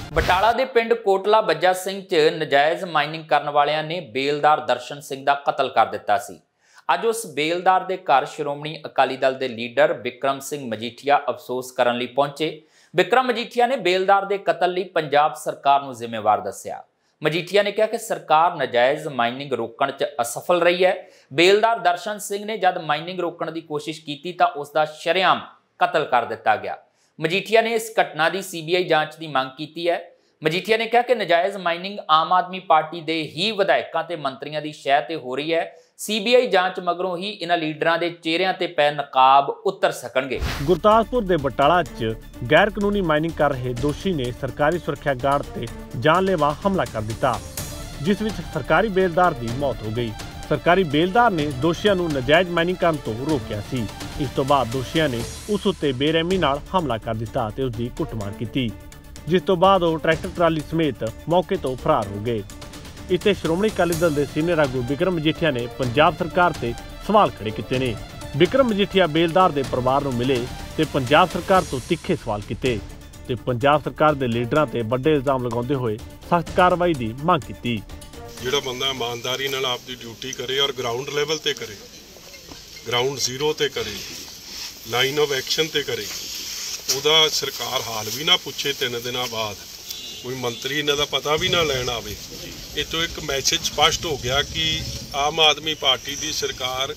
Speaker 1: ਬਟਾਲਾ ਦੇ ਪਿੰਡ ਕੋਟਲਾ ਬੱਜਾ ਸਿੰਘ 'ਚ ਨਜਾਇਜ਼ ਮਾਈਨਿੰਗ ਕਰਨ ਵਾਲਿਆਂ ਨੇ ਬੇਲਦਾਰ ਦਰਸ਼ਨ ਸਿੰਘ ਦਾ ਕਤਲ ਕਰ ਦਿੱਤਾ ਸੀ। ਅੱਜ ਉਸ ਬੇਲਦਾਰ ਦੇ ਘਰ ਸ਼੍ਰੋਮਣੀ ਅਕਾਲੀ ਦਲ ਦੇ ਲੀਡਰ ਬਿਕਰਮ ਸਿੰਘ ਮਜੀਠੀਆ ਅਫਸੋਸ ਕਰਨ ਲਈ ਪਹੁੰਚੇ। ਬਿਕਰਮ ਮਜੀਠੀਆ ਨੇ ਬੇਲਦਾਰ ਦੇ ਕਤਲ ਲਈ ਪੰਜਾਬ ਸਰਕਾਰ ਨੂੰ ਜ਼ਿੰਮੇਵਾਰ ਦੱਸਿਆ। ਮਜੀਠੀਆ ਨੇ ਕਿਹਾ ਕਿ ਸਰਕਾਰ ਨਜਾਇਜ਼ ਮਾਈਨਿੰਗ ਰੋਕਣ 'ਚ ਅਸਫਲ ਰਹੀ ਹੈ। ਬੇਲਦਾਰ ਦਰਸ਼ਨ ਸਿੰਘ ਨੇ ਜਦ ਮਾਈਨਿੰਗ ਰੋਕਣ ਦੀ ਕੋਸ਼ਿਸ਼ ਕੀਤੀ ਤਾਂ ਉਸ ਦਾ ਸ਼ਰੇਆਮ ਕਤਲ ਕਰ ਦਿੱਤਾ ਗਿਆ। ਮਜੀਠੀਆ ਨੇ ਇਸ ਘਟਨਾ ਦੀ ਸੀਬੀਆਈ ਜਾਂਚ ਦੀ ਮੰਗ ਕੀਤੀ ਹੈ। ਮਜੀਠੀਆ ਨੇ ਕਿਹਾ ਕਿ ਨਜਾਇਜ਼ ਮਾਈਨਿੰਗ ਆਮ ਆਦਮੀ ਪਾਰਟੀ ਦੇ ਹੀ ਵਿਧਾਇਕਾਂ ਤੇ ਮੰਤਰੀਆਂ ਦੀ ਸ਼ਹਿ ਤੇ ਹੋ ਰਹੀ ਹੈ। ਸੀਬੀਆਈ ਜਾਂਚ ਮਗਰੋਂ ਹੀ ਇਹਨਾਂ ਲੀਡਰਾਂ ਦੇ ਚਿਹਰਿਆਂ ਤੇ ਪੈ ਨਕਾਬ ਉਤਰ ਸਕਣਗੇ।
Speaker 2: ਗੁਰਦਾਸਪੁਰ ਦੇ ਬਟਾਲਾ 'ਚ ਗੈਰ ਕਾਨੂੰਨੀ ਮਾਈਨਿੰਗ ਕਰ ਰਹੇ ਦੋਸ਼ੀ ਨੇ ਸਰਕਾਰੀ ਸੁਰੱਖਿਆ ਗਾਰਡ ਤੇ ਜਾਨਲੇਵਾ ਹਮਲਾ ਕਰ ਦਿੱਤਾ, ਜਿਸ ਵਿੱਚ ਸਰਕਾਰੀ ਬੇਲਦਾਰ ਦੀ ਮੌਤ ਹੋ ਗਈ। ਸਰਕਾਰੀ ਬੇਲਦਾਰ ਨੇ ਦੋਸ਼ੀਆਂ ਨੂੰ ਨਜਾਇਜ਼ ਮਾਈਨਿੰਗ ਕਰਨ ਤੋਂ ਰੋਕਿਆ ਸੀ। ਇਸ ਤੋਂ ਬਾਅਦ ਦੋਸ਼ੀਆਂ ਨੇ ਉਸ ਉੱਤੇ ਬੇਰਹਿਮੀ ਨਾਲ ਹਮਲਾ ਕਰ ਦਿੱਤਾ ਤੇ ਉਸ ਦੀ ਕੁੱਟਮਾਰ ਕੀਤੀ, ਜਿਸ ਤੋਂ ਬਾਅਦ ਉਹ ਟਰੈਕਟਰ ਟਰਾਲੀ ਸਮੇਤ ਮੌਕੇ ਤੋਂ ਫਰਾਰ ਹੋ ਗਏ। ਇੱਥੇ ਸ਼੍ਰੋਮਣੀ ਅਕਾਲੀ ਦਲ ਦੇ ਸੀਨੀਅਰ ਆਗੂ ਬਿਕਰਮ ਮਜੀਠੀਆ ਨੇ ਪੰਜਾਬ ਸਰਕਾਰ ਤੇ ਸਵਾਲ ਖੜੇ ਕੀਤੇ ਨੇ। ਬਿਕਰਮ ਮਜੀਠੀਆ ਬੇਲਦਾਰ ਦੇ ਪਰਿਵਾਰ ਨੂੰ ਮਿਲੇ ਤੇ ਪੰਜਾਬ ਸਰਕਾਰ ਤੋਂ ਤਿੱਖੇ ਸਵਾਲ ਕੀਤੇ ਤੇ ਪੰਜਾਬ ਸਰਕਾਰ ਦੇ ਲੀਡਰਾਂ ਤੇ ਵੱਡੇ ਇਲਜ਼ਾਮ ਲਗਾਉਂਦੇ ਹੋਏ ਸਖਤ ਕਾਰਵਾਈ ਦੀ ਮੰਗ ਕੀਤੀ।
Speaker 5: ਜਿਹੜਾ ਬੰਦਾ ਇਮਾਨਦਾਰੀ ਨਾਲ ਆਪਦੀ ਡਿਊਟੀ ਕਰੇ ਔਰ ਗਰਾਊਂਡ ਲੈਵਲ ਤੇ ਕਰੇ, ਗਰਾਊਂਡ ਜ਼ੀਰੋ ਤੇ ਕਰੇ, ਲਾਈਨ ਆਫ ਐਕਸ਼ਨ ਤੇ ਕਰੇ, ਉਹਦਾ ਸਰਕਾਰ ਹਾਲ ਵੀ ਨਾ ਪੁੱਛੇ ਤਿੰਨ ਦਿਨਾਂ ਬਾਅਦ, ਕੋਈ ਮੰਤਰੀ ਇਹਨਾਂ ਦਾ ਪਤਾ ਵੀ ਨਾ ਲੈਣ ਆਵੇ। ਇਹ ਤੋਂ ਇੱਕ ਮੈਸੇਜ ਸਪਸ਼ਟ ਹੋ ਗਿਆ ਕਿ ਆਮ ਆਦਮੀ ਪਾਰਟੀ ਦੀ ਸਰਕਾਰ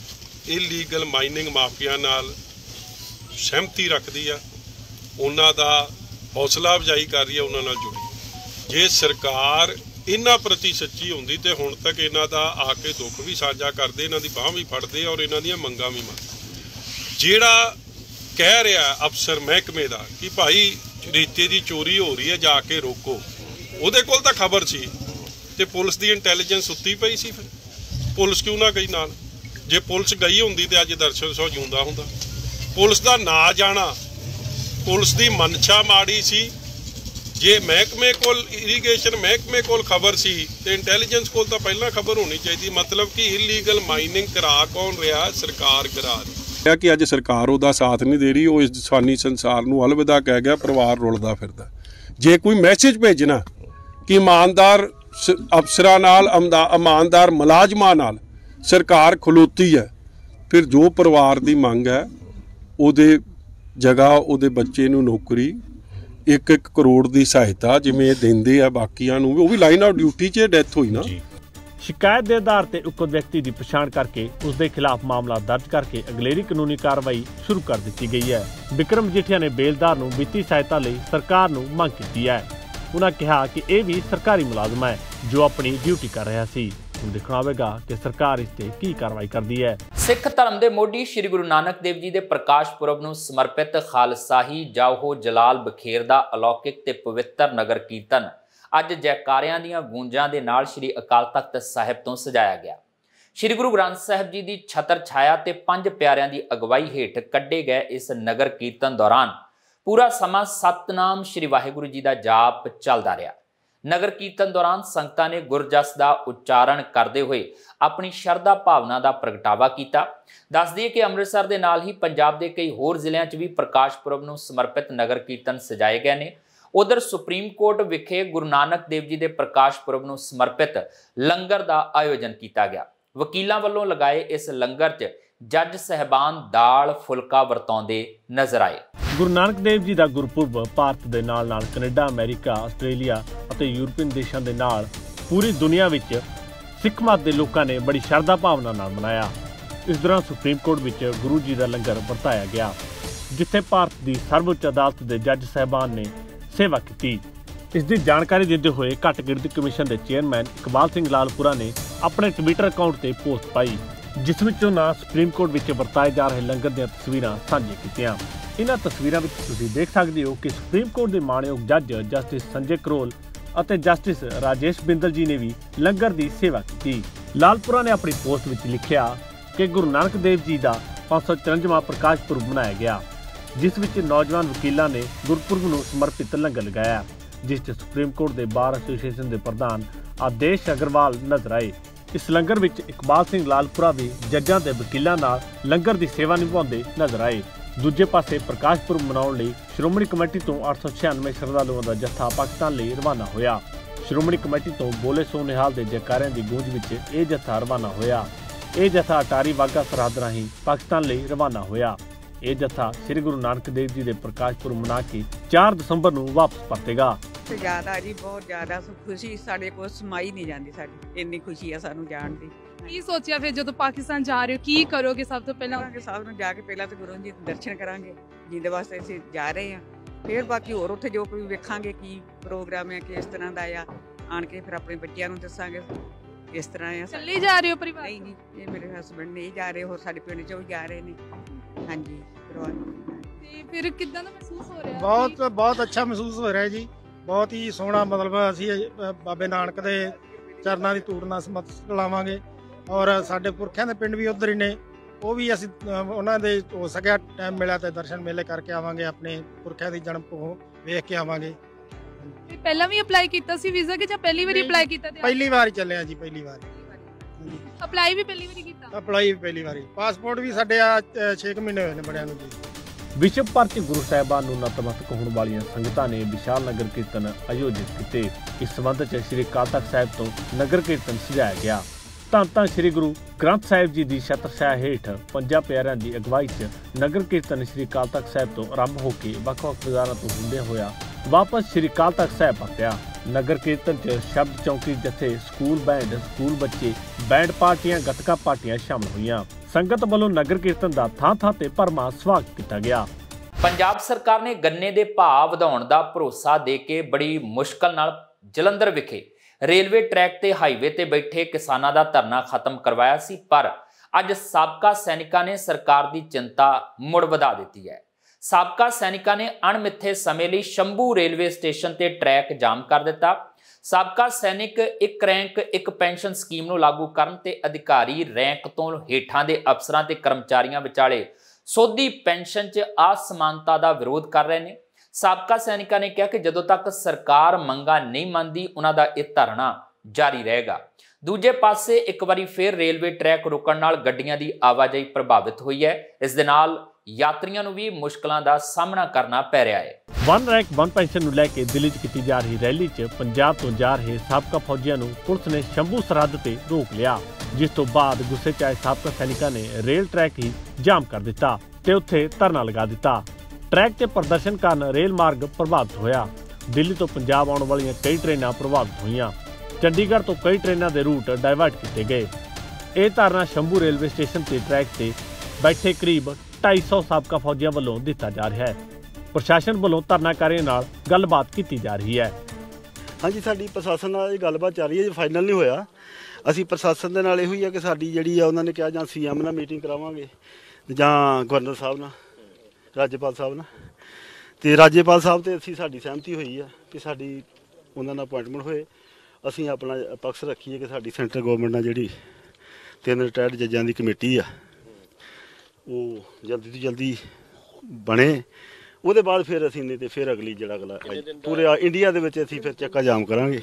Speaker 5: ਇਲੀਗਲ ਮਾਈਨਿੰਗ ਮਾਫੀਆ ਨਾਲ ਸਹਿਮਤੀ ਰੱਖਦੀ ਆ, ਉਹਨਾਂ ਦਾ ਹੌਸਲਾ ਅਫਜ਼ਾਈ ਕਰ ਰਹੀ ਹੈ, ਉਹਨਾਂ ਨਾਲ ਜੁੜੀ। ਜੇ ਸਰਕਾਰ ਇਹਨਾਂ ਪ੍ਰਤੀ ਸੱਚੀ ਹੁੰਦੀ ਤੇ ਹੁਣ ਤੱਕ ਇਹਨਾਂ ਦਾ ਆ ਕੇ ਦੁੱਖ ਵੀ ਸਾਂਝਾ ਕਰਦੇ, ਇਹਨਾਂ ਦੀ ਬਾਂਹ ਵੀ ਫੜਦੇ ਔਰ ਇਹਨਾਂ ਦੀਆਂ ਮੰਗਾਂ ਵੀ ਮੰਨਦੇ। ਜਿਹੜਾ ਕਹਿ ਰਿਹਾ ਅਫਸਰ ਮਹਿਕਮੇ ਦਾ ਕਿ ਭਾਈ ਰੇਤੇ ਦੀ ਚੋਰੀ ਹੋ ਰਹੀ ਹੈ, ਜਾ ਕੇ ਰੋਕੋ, ਉਹਦੇ ਕੋਲ ਤਾਂ ਖਬਰ ਸੀ ਤੇ ਪੁਲਿਸ ਦੀ ਇੰਟੈਲੀਜੈਂਸ ਸੁੱਤੀ ਪਈ ਸੀ। ਫਿਰ ਪੁਲਿਸ ਕਿਉਂ ਨਾ ਗਈ ਨਾਲ? ਜੇ ਪੁਲਿਸ ਗਈ ਹੁੰਦੀ ਤੇ ਅੱਜ ਦਰਸ਼ਨ ਸਿੰਘ ਜਿਉਂਦਾ ਹੁੰਦਾ। ਪੁਲਿਸ ਦਾ ਨਾ ਜਾਣਾ, ਪੁਲਿਸ ਦੀ ਮਨਸ਼ਾ ਮਾੜੀ ਸੀ। ਜੇ ਮਹਿਕਮੇ ਕੋਲ ਇਰੀਗੇਸ਼ਨ ਮਹਿਕਮੇ ਕੋਲ ਖਬਰ ਸੀ ਤੇ ਇੰਟੈਲੀਜੈਂਸ ਕੋਲ ਤਾਂ ਪਹਿਲਾਂ ਖਬਰ ਹੋਣੀ ਚਾਹੀਦੀ। ਮਤਲਬ ਕਿ ਇਲੀਗਲ ਮਾਈਨਿੰਗ ਕਰਾ ਕੌਣ ਰਿਹਾ? ਸਰਕਾਰ ਕਰਾ ਰਹੀ ਹੈ। ਕਿ ਅੱਜ ਸਰਕਾਰ ਉਹਦਾ ਸਾਥ ਨਹੀਂ ਦੇ ਰਹੀ, ਉਹ ਇਸ ਜਸਵਾਨੀ ਸੰਸਾਰ ਨੂੰ ਅਲਵਿਦਾ ਕਹਿ ਗਿਆ, ਪਰਿਵਾਰ ਰੁਲਦਾ ਫਿਰਦਾ। ਜੇ ਕੋਈ ਮੈਸੇਜ ਭੇਜਣਾ ਕਿ ਇਮਾਨਦਾਰ ਅਫਸਰਾਂ ਨਾਲ, ਇਮਾਨਦਾਰ ਮੁਲਾਜ਼ਮਾਂ ਨਾਲ ਸਰਕਾਰ ਖਲੋਤੀ ਹੈ, ਫਿਰ ਜੋ ਪਰਿਵਾਰ ਦੀ ਮੰਗ ਹੈ ਉਹਦੇ ਜਗ੍ਹਾ ਉਹਦੇ ਬੱਚੇ ਨੂੰ ਨੌਕਰੀ, ਇੱਕ ਇੱਕ ਕਰੋੜ ਦੀ ਸਹਾਇਤਾ ਜਿਵੇਂ ਦਿੰਦੇ ਆ ਬਾਕੀਆਂ ਨੂੰ, ਉਹ ਵੀ ਲਾਈਨ ਆਫ ਡਿਊਟੀ 'ਚ ਡੈਥ ਹੋਈ ਨਾ।
Speaker 2: ਸ਼ਿਕਾਇਤ ਦੇ ਆਧਾਰ ਤੇ ਉਕਤ ਵਿਅਕਤੀ ਦੀ ਪਛਾਣ ਕਰਕੇ ਉਸ ਦੇ ਖਿਲਾਫ ਮਾਮਲਾ ਦਰਜ ਕਰਕੇ ਅਗਲੇਰੀ ਕਾਨੂੰਨੀ ਕਾਰਵਾਈ ਸ਼ੁਰੂ ਕਰ ਦਿੱਤੀ ਗਈ ਹੈ। ਬਿਕਰਮ ਮਜੀਠੀਆ ਨੇ ਬੇਲਦਾਰ ਨੂੰ ਵਿੱਤੀ ਸਹਾਇਤਾ ਲਈ ਸਰਕਾਰ ਨੂੰ ਮੰਗ ਕੀਤੀ ਹੈ। ਉਹਨਾਂ ਕਿਹਾ ਕਿ ਇਹ ਵੀ ਸਰਕਾਰੀ ਮੁਲਾਜ਼ਮ ਹੈ ਜੋ ਆਪਣੀ ਡਿਊਟੀ ਕਰ ਰਿਹਾ ਸੀ। ਹੁਣ ਦੇਖਣਾ ਹੋਵੇਗਾ ਕਿ ਸਰਕਾਰ ਇਸ ਤੇ ਕੀ ਕਾਰਵਾਈ ਕਰਦੀ ਹੈ।
Speaker 1: ਸਿੱਖ ਧਰਮ ਦੇ ਮੋਢੀ ਸ੍ਰੀ ਗੁਰੂ ਨਾਨਕ ਦੇਵ ਜੀ ਦੇ ਪ੍ਰਕਾਸ਼ ਪੁਰਬ ਨੂੰ ਸਮਰਪਿਤ ਖਾਲਸਾਹੀ ਜਾਹੋ ਜਲਾਲ ਬਖੇਰ ਦਾ ਅਲੌਕਿਕ ਤੇ ਪਵਿੱਤਰ ਨਗਰ ਕੀਰਤਨ ਅੱਜ ਜੈਕਾਰਿਆਂ ਦੀਆਂ ਗੂੰਜਾਂ ਦੇ ਨਾਲ ਸ੍ਰੀ ਅਕਾਲ ਤਖਤ ਸਾਹਿਬ ਤੋਂ ਸਜਾਇਆ ਗਿਆ। ਸ੍ਰੀ ਗੁਰੂ ਗ੍ਰੰਥ ਸਾਹਿਬ ਜੀ ਦੀ ਛਤਰ ਛਾਇਆ ਤੇ ਪੰਜ ਪਿਆਰਿਆਂ ਦੀ ਅਗਵਾਈ ਹੇਠ ਕੱਢੇ ਗਏ ਇਸ ਨਗਰ ਕੀਰਤਨ ਦੌਰਾਨ ਪੂਰਾ ਸਮਾਂ ਸਤਨਾਮ ਸ੍ਰੀ ਵਾਹਿਗੁਰੂ ਜੀ ਦਾ ਜਾਪ ਚੱਲਦਾ ਰਿਹਾ। ਨਗਰ ਕੀਰਤਨ ਦੌਰਾਨ ਸੰਗਤਾਂ ਨੇ ਗੁਰਜਸ ਦਾ ਉਚਾਰਨ ਕਰਦੇ ਹੋਏ ਆਪਣੀ ਸ਼ਰਧਾ ਭਾਵਨਾ ਦਾ ਪ੍ਰਗਟਾਵਾ ਕੀਤਾ। ਦੱਸ ਦਈਏ ਕਿ ਅੰਮ੍ਰਿਤਸਰ ਦੇ ਨਾਲ ਹੀ ਪੰਜਾਬ ਦੇ ਕਈ ਹੋਰ ਜ਼ਿਲ੍ਹਿਆਂ 'ਚ ਵੀ ਪ੍ਰਕਾਸ਼ ਪੁਰਬ ਨੂੰ ਸਮਰਪਿਤ ਨਗਰ ਕੀਰਤਨ ਸਜਾਏ ਗਏ ਨੇ। ਉਧਰ ਸੁਪਰੀਮ ਕੋਰਟ ਵਿਖੇ ਗੁਰੂ ਨਾਨਕ ਦੇਵ ਜੀ ਦੇ ਪ੍ਰਕਾਸ਼ ਪੁਰਬ ਨੂੰ ਸਮਰਪਿਤ ਲੰਗਰ ਦਾ ਆਯੋਜਨ ਕੀਤਾ ਗਿਆ। ਵਕੀਲਾਂ ਵੱਲੋਂ ਲਗਾਏ ਇਸ ਲੰਗਰ 'ਚ ਜੱਜ ਸਹਿਬਾਨ ਦਾਲ ਫੁਲਕਾ ਵਰਤਾਉਂਦੇ ਨਜ਼ਰ ਆਏ।
Speaker 2: ਗੁਰੂ ਨਾਨਕ ਦੇਵ ਜੀ ਦਾ ਗੁਰਪੁਰਬ ਭਾਰਤ ਦੇ ਨਾਲ ਨਾਲ ਕੈਨੇਡਾ, ਅਮਰੀਕਾ, ਆਸਟ੍ਰੇਲੀਆ ਅਤੇ ਯੂਰਪੀਅਨ ਦੇਸ਼ਾਂ ਦੇ ਨਾਲ ਪੂਰੀ ਦੁਨੀਆ ਵਿੱਚ ਸਿੱਖ ਮਤ ਦੇ ਲੋਕਾਂ ਨੇ ਬੜੀ ਸ਼ਰਧਾ ਭਾਵਨਾ ਨਾਲ ਮਨਾਇਆ। ਇਸ ਦੌਰਾਨ ਸੁਪਰੀਮ ਕੋਰਟ ਵਿੱਚ ਗੁਰੂ ਜੀ ਦਾ ਲੰਗਰ ਵਰਤਾਇਆ ਗਿਆ, ਜਿੱਥੇ ਭਾਰਤ ਦੀ ਸਰਵਉੱਚ ਅਦਾਲਤ ਦੇ ਜੱਜ ਸਾਹਿਬਾਨ ਨੇ ਸੇਵਾ ਕੀਤੀ। ਇਸ ਦੀ ਜਾਣਕਾਰੀ ਦਿੰਦੇ ਹੋਏ ਘੱਟ ਗਿਣਤੀ ਕਮਿਸ਼ਨ ਦੇ ਚੇਅਰਮੈਨ ਇਕਬਾਲ ਸਿੰਘ ਲਾਲਪੁਰਾ ਨੇ ਆਪਣੇ ਟਵਿੱਟਰ ਅਕਾਊਂਟ ਤੇ ਪੋਸਟ ਪਾਈ, ਜਿਸ ਵਿੱਚ ਉਹਨਾਂ ਸੁਪਰੀਮ ਕੋਰਟ ਵਿੱਚ ਵਰਤਾਏ ਜਾ ਰਹੇ ਲੰਗਰ ਦੀਆਂ ਤਸਵੀਰਾਂ ਸਾਂਝੀਆਂ ਕੀਤੀਆਂ। ਇਹਨਾਂ ਤਸਵੀਰਾਂ ਵਿੱਚ ਤੁਸੀਂ ਦੇਖ ਸਕਦੇ ਹੋ ਕਿ ਸੁਪਰੀਮ ਕੋਰਟ ਦੇ ਮਾਣਯੋਗ ਜੱਜ ਜਸਟਿਸ ਸੰਜੇ ਕਰੋਲ ਅਤੇ ਜਸਟਿਸ ਰਾਜੇਸ਼ ਬਿੰਦਲ ਜੀ ਨੇ ਵੀ ਲੰਗਰ ਦੀ ਸੇਵਾ ਕੀਤੀ। ਲਾਲਪੁਰਾ ਨੇ ਆਪਣੀ ਪੋਸਟ ਵਿੱਚ ਲਿਖਿਆ ਕਿ ਗੁਰੂ ਨਾਨਕ ਦੇਵ ਜੀ ਦਾ ਪੰਜ ਸੌ ਚੁਰੰਜਵਾਂ ਪ੍ਰਕਾਸ਼ ਪੁਰਬ ਮਨਾਇਆ ਗਿਆ, ਜਿਸ ਵਿੱਚ ਨੌਜਵਾਨ ਵਕੀਲਾਂ ਨੇ ਗੁਰਪੁਰਬ ਨੂੰ ਸਮਰਪਿਤ ਲੰਗਰ ਲਗਾਇਆ, ਜਿਸ 'ਚ ਸੁਪਰੀਮ ਕੋਰਟ ਦੇ ਬਾਰ ਐਸੋਸੀਏਸ਼ਨ ਦੇ ਪ੍ਰਧਾਨ ਆਦੇਸ਼ ਅਗਰਵਾਲ ਨਜ਼ਰ ਆਏ। ਇਸ ਲੰਗਰ ਵਿੱਚ ਇਕਬਾਲ ਸਿੰਘ ਲਾਲਪੁਰਾ ਵੀ ਜੱਜਾਂ ਤੇ ਵਕੀਲਾਂ ਨਾਲ ਲੰਗਰ ਦੀ ਸੇਵਾ ਨਿਭਾਉਂਦੇ ਨਜ਼ਰ ਆਏ। ਦੂਜੇ ਪਾਸੇ ਪ੍ਰਕਾਸ਼ ਪੁਰਬ ਮਨਾਉਣ ਲਈ ਸ਼੍ਰੋਮਣੀ ਕਮੇਟੀ ਤੋਂ ਅੱਠ ਸੌ ਛਿਆਨਵੇਂ ਸ਼ਰਧਾਲੂਆਂ ਦਾ ਜੱਥਾ ਪਾਕਿਸਤਾਨ ਲਈ ਰਵਾਨਾ ਹੋਇਆ। ਸ਼੍ਰੋਮਣੀ ਕਮੇਟੀ ਤੋਂ ਬੋਲੇ ਸੋ ਨਿਹਾਲ ਦੇ ਜੈਕਾਰਿਆਂ ਦੀ ਗੂੰਜ ਵਿੱਚ ਇਹ ਜੱਥਾ ਰਵਾਨਾ ਹੋਇਆ। ਇਹ ਜੱਥਾ ਅਟਾਰੀ ਵਾਘਾ ਸਰਹੱਦ ਰਾਹੀਂ ਪਾਕਿਸਤਾਨ ਲਈ ਰਵਾਨਾ ਹੋਇਆ। ਇਹ ਜੱਥਾ ਸ੍ਰੀ ਗੁਰੂ ਨਾਨਕ ਦੇਵ ਜੀ ਦੇ ਪ੍ਰਕਾਸ਼ ਪੁਰਬ ਮਨਾ ਕੇ ਚਾਰ ਦਸੰਬਰ ਨੂੰ ਵਾਪਸ ਪਰਤੇਗਾ।
Speaker 6: ਜ਼ਿਆਦਾ ਜੀ ਬਹੁਤ ਜ਼ਿਆਦਾ ਖੁਸ਼ੀ ਸਾਡੇ ਕੋਲ ਸਮਾਈ ਨਹੀਂ ਜਾਂਦੀ, ਸਾਡੀ ਇੰਨੀ ਖੁਸ਼ੀ ਆ ਸਾਨੂੰ ਜਾਣ ਦੀ।
Speaker 7: ਕੀ ਸੋਚਿਆ ਫਿਰ ਜਦੋਂ ਪਾਕਿਸਤਾਨ ਜਾ ਰਹੇ ਹੋ, ਕੀ ਕਰੋਗੇ? ਸਭ ਤੋਂ ਪਹਿਲਾਂ
Speaker 6: ਸਾਹਿਬ ਨੂੰ ਜਾ ਕੇ ਪਹਿਲਾਂ ਤਾਂ ਗੁਰੂ ਜੀ ਦੇ ਦਰਸ਼ਨ ਕਰਾਂਗੇ, ਜਿਹਦੇ ਵਾਸਤੇ ਅਸੀਂ ਜਾ ਰਹੇ ਹਾਂ। ਫਿਰ ਬਾਕੀ ਹੋਰ ਉੱਥੇ ਜੋ ਕੋਈ ਵੇਖਾਂਗੇ ਕੀ ਪ੍ਰੋਗਰਾਮ ਹੈ, ਕਿਸ ਤਰ੍ਹਾਂ ਦਾ ਆ, ਆਣ ਕੇ ਫਿਰ ਆਪਣੇ ਬੱਚਿਆਂ ਨੂੰ ਦੱਸਾਂਗੇ ਇਸ ਤਰ੍ਹਾਂ ਆ।
Speaker 7: ਚੱਲੇ ਜਾ ਰਹੇ ਹੋ ਪਰਿਵਾਰ?
Speaker 6: ਨਹੀਂ ਜੀ, ਇਹ ਮੇਰੇ ਹਸਬੰਡ ਨਹੀਂ ਜਾ ਰਹੇ, ਹੋਰ ਸਾਡੇ ਪਿੰਡ ਚੋਂ ਵੀ ਜਾ ਰਹੇ ਨੇ। ਹਾਂਜੀ ਪਰਿਵਾਰ।
Speaker 7: ਤੇ ਫਿਰ ਕਿੱਦਾਂ ਦਾ ਮਹਿਸੂਸ ਹੋ ਰਿਹਾ?
Speaker 8: ਬਹੁਤ ਬਹੁਤ ਅੱਛਾ ਮਹਿਸੂਸ ਹੋ ਰਿਹਾ ਜੀ, ਬਹੁਤ ਹੀ ਸੋਹਣਾ। ਮਤਲਬ ਅਸੀਂ ਬਾਬੇ ਨਾਨਕ ਦੇ ਚਰਨਾਂ ਦੀ ਧੂੜ ਨਾਲ ਸਮਰਪਿਤ ਲਾਵਾਂਗੇ ਔਰ ਸਾਡੇ ਪੁਰਖਿਆਂ ਦੇ ਪਿੰਡ ਵੀ ਉੱਧਰ ਹੀ ਨੇ, ਉਹ ਵੀ ਅਸੀਂ ਉਹਨਾਂ ਦੇ ਹੋ ਸਕਿਆ ਟਾਈਮ ਮਿਲਿਆ ਤੇ ਦਰਸ਼ਨ ਮੇਲੇ ਕਰਕੇ ਆਵਾਂਗੇ, ਆਪਣੇ ਪੁਰਖਿਆਂ ਦੀ ਜਨਮ ਭੂ ਵੇਖ ਕੇ ਆਵਾਂਗੇ।
Speaker 7: ਪਹਿਲਾਂ ਵੀ ਅਪਲਾਈ ਕੀਤਾ ਸੀ ਵੀਜ਼ਾ ਕਿ ਜਾਂ ਪਹਿਲੀ ਵਾਰੀ ਅਪਲਾਈ ਕੀਤਾ?
Speaker 8: ਪਹਿਲੀ ਵਾਰ ਹੀ ਚੱਲੇ ਆ ਜੀ, ਪਹਿਲੀ ਵਾਰ
Speaker 7: ਅਪਲਾਈ ਵੀ ਪਹਿਲੀ ਵਾਰੀ ਕੀਤਾ?
Speaker 8: ਅਪਲਾਈ ਵੀ ਪਹਿਲੀ ਵਾਰੀ। ਪਾਸਪੋਰਟ ਵੀ ਸਾਡੇ ਆ ਛੇ ਮਹੀਨੇ ਹੋਏ ਨੇ ਬਣਿਆ ਨੂੰ ਜੀ।
Speaker 2: ਵਿਸ਼ਵ ਭਰ 'ਚ ਗੁਰੂ ਸਾਹਿਬਾਨ ਨੂੰ ਨਤਮਸਤਕ ਹੋਣ ਵਾਲੀਆਂ ਸੰਗਤਾਂ ਨੇ ਵਿਸ਼ਾਲ ਨਗਰ ਕੀਰਤਨ ਆਯੋਜਿਤ ਕੀਤੇ। ਇਸ ਸੰਬੰਧ 'ਚ ਸ੍ਰੀ ਅਕਾਲ ਤਖ਼ਤ ਸਾਹਿਬ ਤੋਂ ਨਗਰ ਕੀਰਤਨ ਸਜਾਇਆ ਗਿਆ। ਧੰਨ ਧੰਨ ਸ੍ਰੀ ਗੁਰੂ ਗ੍ਰੰਥ ਸਾਹਿਬ ਜੀ ਦੀ ਛਤਰਛਾਇਆ ਹੇਠ ਪੰਜਾਂ ਪਿਆਰਿਆਂ ਦੀ ਅਗਵਾਈ 'ਚ ਨਗਰ ਕੀਰਤਨ ਸ੍ਰੀ ਅਕਾਲ ਤਖ਼ਤ ਸਾਹਿਬ ਤੋਂ ਆਰੰਭ ਹੋ ਕੇ ਵੱਖ-ਵੱਖ ਬਾਜ਼ਾਰਾਂ ਤੋਂ ਹੁੰਦਿਆਂ ਹੋਇਆ ਵਾਪਸ ਸ੍ਰੀ ਅਕਾਲ ਤਖ਼ਤ ਸਾਹਿਬ ਪਰਤਿਆ। ਨਗਰ ਕੀਰਤਨ 'ਚ ਸ਼ਬਦ ਚੌਂਕੀ ਜਥੇ, ਸਕੂਲ ਬੈਂਡ, ਸਕੂਲ ਬੱਚੇ, ਬੈਂਡ ਪਾਰਟੀਆਂ, ਗੱਤਕਾ ਪਾਰਟੀਆਂ ਸ਼ਾਮਲ ਹੋਈਆਂ। ਸੰਗਤ ਵੱਲੋਂ ਨਗਰ ਕੀਰਤਨ ਦਾ ਥਾਂ ਥਾਂ ਤੇ ਭਰਵਾਂ ਸਵਾਗਤ ਕੀਤਾ ਗਿਆ।
Speaker 1: ਪੰਜਾਬ ਸਰਕਾਰ ਨੇ ਗੰਨੇ ਦੇ ਭਾਅ ਵਧਾਉਣ ਦਾ ਭਰੋਸਾ ਦੇ ਕੇ ਬੜੀ ਮੁਸ਼ਕਲ ਨਾਲ ਜਲੰਧਰ ਵਿਖੇ ਰੇਲਵੇ ਟਰੈਕ ਤੇ ਹਾਈਵੇ ਤੇ ਬੈਠੇ ਕਿਸਾਨਾਂ ਦਾ ਧਰਨਾ ਖਤਮ ਕਰਵਾਇਆ ਸੀ, ਪਰ ਅੱਜ ਸਾਬਕਾ ਸੈਨਿਕਾਂ ਨੇ ਸਰਕਾਰ ਦੀ ਚਿੰਤਾ ਮੁੜ ਵਧਾ ਦਿੱਤੀ ਹੈ। ਸਾਬਕਾ ਸੈਨਿਕਾਂ ਨੇ ਅਣਮਿੱਥੇ ਸਮੇਂ ਲਈ ਸ਼ੰਭੂ ਰੇਲਵੇ ਸਟੇਸ਼ਨ ਤੇ ਟਰੈਕ ਜਾਮ ਕਰ ਦਿੱਤਾ। ਸਾਬਕਾ ਸੈਨਿਕ ਇੱਕ ਰੈਂਕ ਇੱਕ ਪੈਨਸ਼ਨ ਸਕੀਮ ਨੂੰ ਲਾਗੂ ਕਰਨ ਤੇ ਅਧਿਕਾਰੀ ਰੈਂਕ ਤੋਂ ਹੇਠਾਂ ਦੇ ਅਫਸਰਾਂ ਤੇ ਕਰਮਚਾਰੀਆਂ ਵਿਚਾਲੇ ਸੋਧੀ ਪੈਨਸ਼ਨ 'ਚ ਅਸਮਾਨਤਾ ਦਾ ਵਿਰੋਧ ਕਰ ਰਹੇ ਨੇ। ਸਾਬਕਾ ਸੈਨਿਕਾਂ ਨੇ ਕਿਹਾ ਕਿ ਜਦੋਂ ਤੱਕ ਸਰਕਾਰ ਮੰਗਾਂ ਨਹੀਂ ਮੰਨਦੀ ਉਹਨਾਂ ਦਾ ਇਹ ਧਰਨਾ ਜਾਰੀ ਰਹੇਗਾ। ਦੂਜੇ ਪਾਸੇ ਇੱਕ ਵਾਰੀ ਫਿਰ ਰੇਲਵੇ ਟਰੈਕ ਰੁਕਣ ਨਾਲ ਗੱਡੀਆਂ ਦੀ ਆਵਾਜਾਈ ਪ੍ਰਭਾਵਿਤ ਹੋਈ ਹੈ। ਇਸ ਦੇ ਨਾਲ ਯਾਤਰੀਆਂ ਨੂੰ ਵੀ ਮੁਸ਼ਕਲਾਂ ਦਾ ਸਾਹਮਣਾ ਕਰਨਾ ਪੈ ਰਿਹਾ ਹੈ।
Speaker 2: ਵਨ ਰੈਂਕ ਵਨ ਪੈਨਸ਼ਨ ਨੂੰ ਲੈ ਕੇ ਦਿੱਲੀ 'ਚ ਕੀਤੀ ਜਾ ਰਹੀ ਰੈਲੀ 'ਚ ਪੰਜਾਬ ਤੋਂ ਜਾ ਰਹੇ ਸਾਬਕਾ ਫੌਜੀਆਂ ਨੂੰ ਪੁਲਿਸ ਨੇ ਸ਼ੰਭੂ ਸਰਹੱਦ ਤੇ ਰੋਕ ਲਿਆ, ਜਿਸ ਤੋਂ ਬਾਅਦ ਗੁੱਸੇ 'ਚ ਆਏ ਸਾਬਕਾ ਸੈਨਿਕਾਂ ਨੇ ਰੇਲ ਟਰੈਕ ਹੀ ਜਾਮ ਕਰ ਦਿੱਤਾ ਤੇ ਉੱਥੇ ਧਰਨਾ ਲਗਾ ਦਿੱਤਾ। ਟਰੈਕ ਤੇ ਪ੍ਰਦਰਸ਼ਨ ਕਾਰਨ ਰੇਲ ਮਾਰਗ ਪ੍ਰਭਾਵਿਤ ਹੋਇਆ। ਦਿੱਲੀ ਤੋਂ ਪੰਜਾਬ ਆਉਣ ਵਾਲੀਆਂ ਕਈ ਟ੍ਰੇਨਾਂ ਪ੍ਰਭਾਵਿਤ ਹੋਈਆਂ। ਚੰਡੀਗੜ੍ਹ ਤੋਂ ਕਈ ਟ੍ਰੇਨਾਂ ਦੇ ਰੂਟ ਡਾਇਵਰਟ ਕੀਤੇ ਗਏ। ਇਹ ਧਰਨਾ ਸ਼ੰਭੂ ਰੇਲਵੇ ਸਟੇਸ਼ਨ ਤੇ ਟਰੈਕ ਤੇ ਬੈਠੇ ਕਰੀਬ ਢਾਈ ਸੌ ਸਾਬਕਾ ਫੌਜੀਆਂ ਵੱਲੋਂ ਦਿੱਤਾ ਜਾ ਰਿਹਾ ਹੈ। ਪ੍ਰਸ਼ਾਸਨ ਵੱਲੋਂ ਧਰਨਾਕਾਰੀਆਂ ਨਾਲ ਗੱਲਬਾਤ ਕੀਤੀ ਜਾ ਰਹੀ ਹੈ।
Speaker 9: ਹਾਂਜੀ, ਸਾਡੀ ਪ੍ਰਸ਼ਾਸਨ ਨਾਲ ਇਹ ਗੱਲਬਾਤ ਚੱਲ ਰਹੀ ਹੈ, ਜੇ ਫਾਈਨਲ ਨਹੀਂ ਹੋਇਆ। ਅਸੀਂ ਪ੍ਰਸ਼ਾਸਨ ਦੇ ਨਾਲ ਇਹੋ ਹੀ ਆ ਕਿ ਸਾਡੀ ਜਿਹੜੀ ਆ ਉਹਨਾਂ ਨੇ ਕਿਹਾ ਜਾਂ ਸੀ ਐਮ ਨਾਲ ਮੀਟਿੰਗ ਕਰਾਵਾਂਗੇ ਜਾਂ ਗਵਰਨਰ ਸਾਹਿਬ ਨਾਲ, ਰਾਜਪਾਲ ਸਾਹਿਬ ਨਾਲ। ਤੇ ਰਾਜਪਾਲ ਸਾਹਿਬ ਤੇ ਅਸੀਂ ਸਾਡੀ ਸਹਿਮਤੀ ਹੋਈ ਆ ਕਿ ਸਾਡੀ ਉਹਨਾਂ ਨਾਲ ਅਪਾਇੰਟਮੈਂਟ ਹੋਏ। ਅਸੀਂ ਆਪਣਾ ਪੱਖ ਰੱਖੀਏ ਕਿ ਸਾਡੀ ਸੈਂਟਰ ਗਵਰਨਮੈਂਟ ਨਾਲ ਜਿਹੜੀ ਤਿੰਨ ਰਿਟਾਇਰਡ ਜੱਜਾਂ ਦੀ ਕਮੇਟੀ ਆ ਉਹ ਜਲਦੀ ਤੋਂ ਜਲਦੀ ਬਣੇ। ਉਹਦੇ ਬਾਅਦ ਫਿਰ ਅਸੀਂ ਨਹੀਂ ਤੇ ਫਿਰ ਅਗਲੀ ਜਿਹੜਾ ਅਗਲਾ ਪੂਰੇ ਇੰਡੀਆ ਦੇ ਵਿੱਚ ਅਸੀਂ ਫਿਰ ਚੱਕਾ ਜਾਮ ਕਰਾਂਗੇ।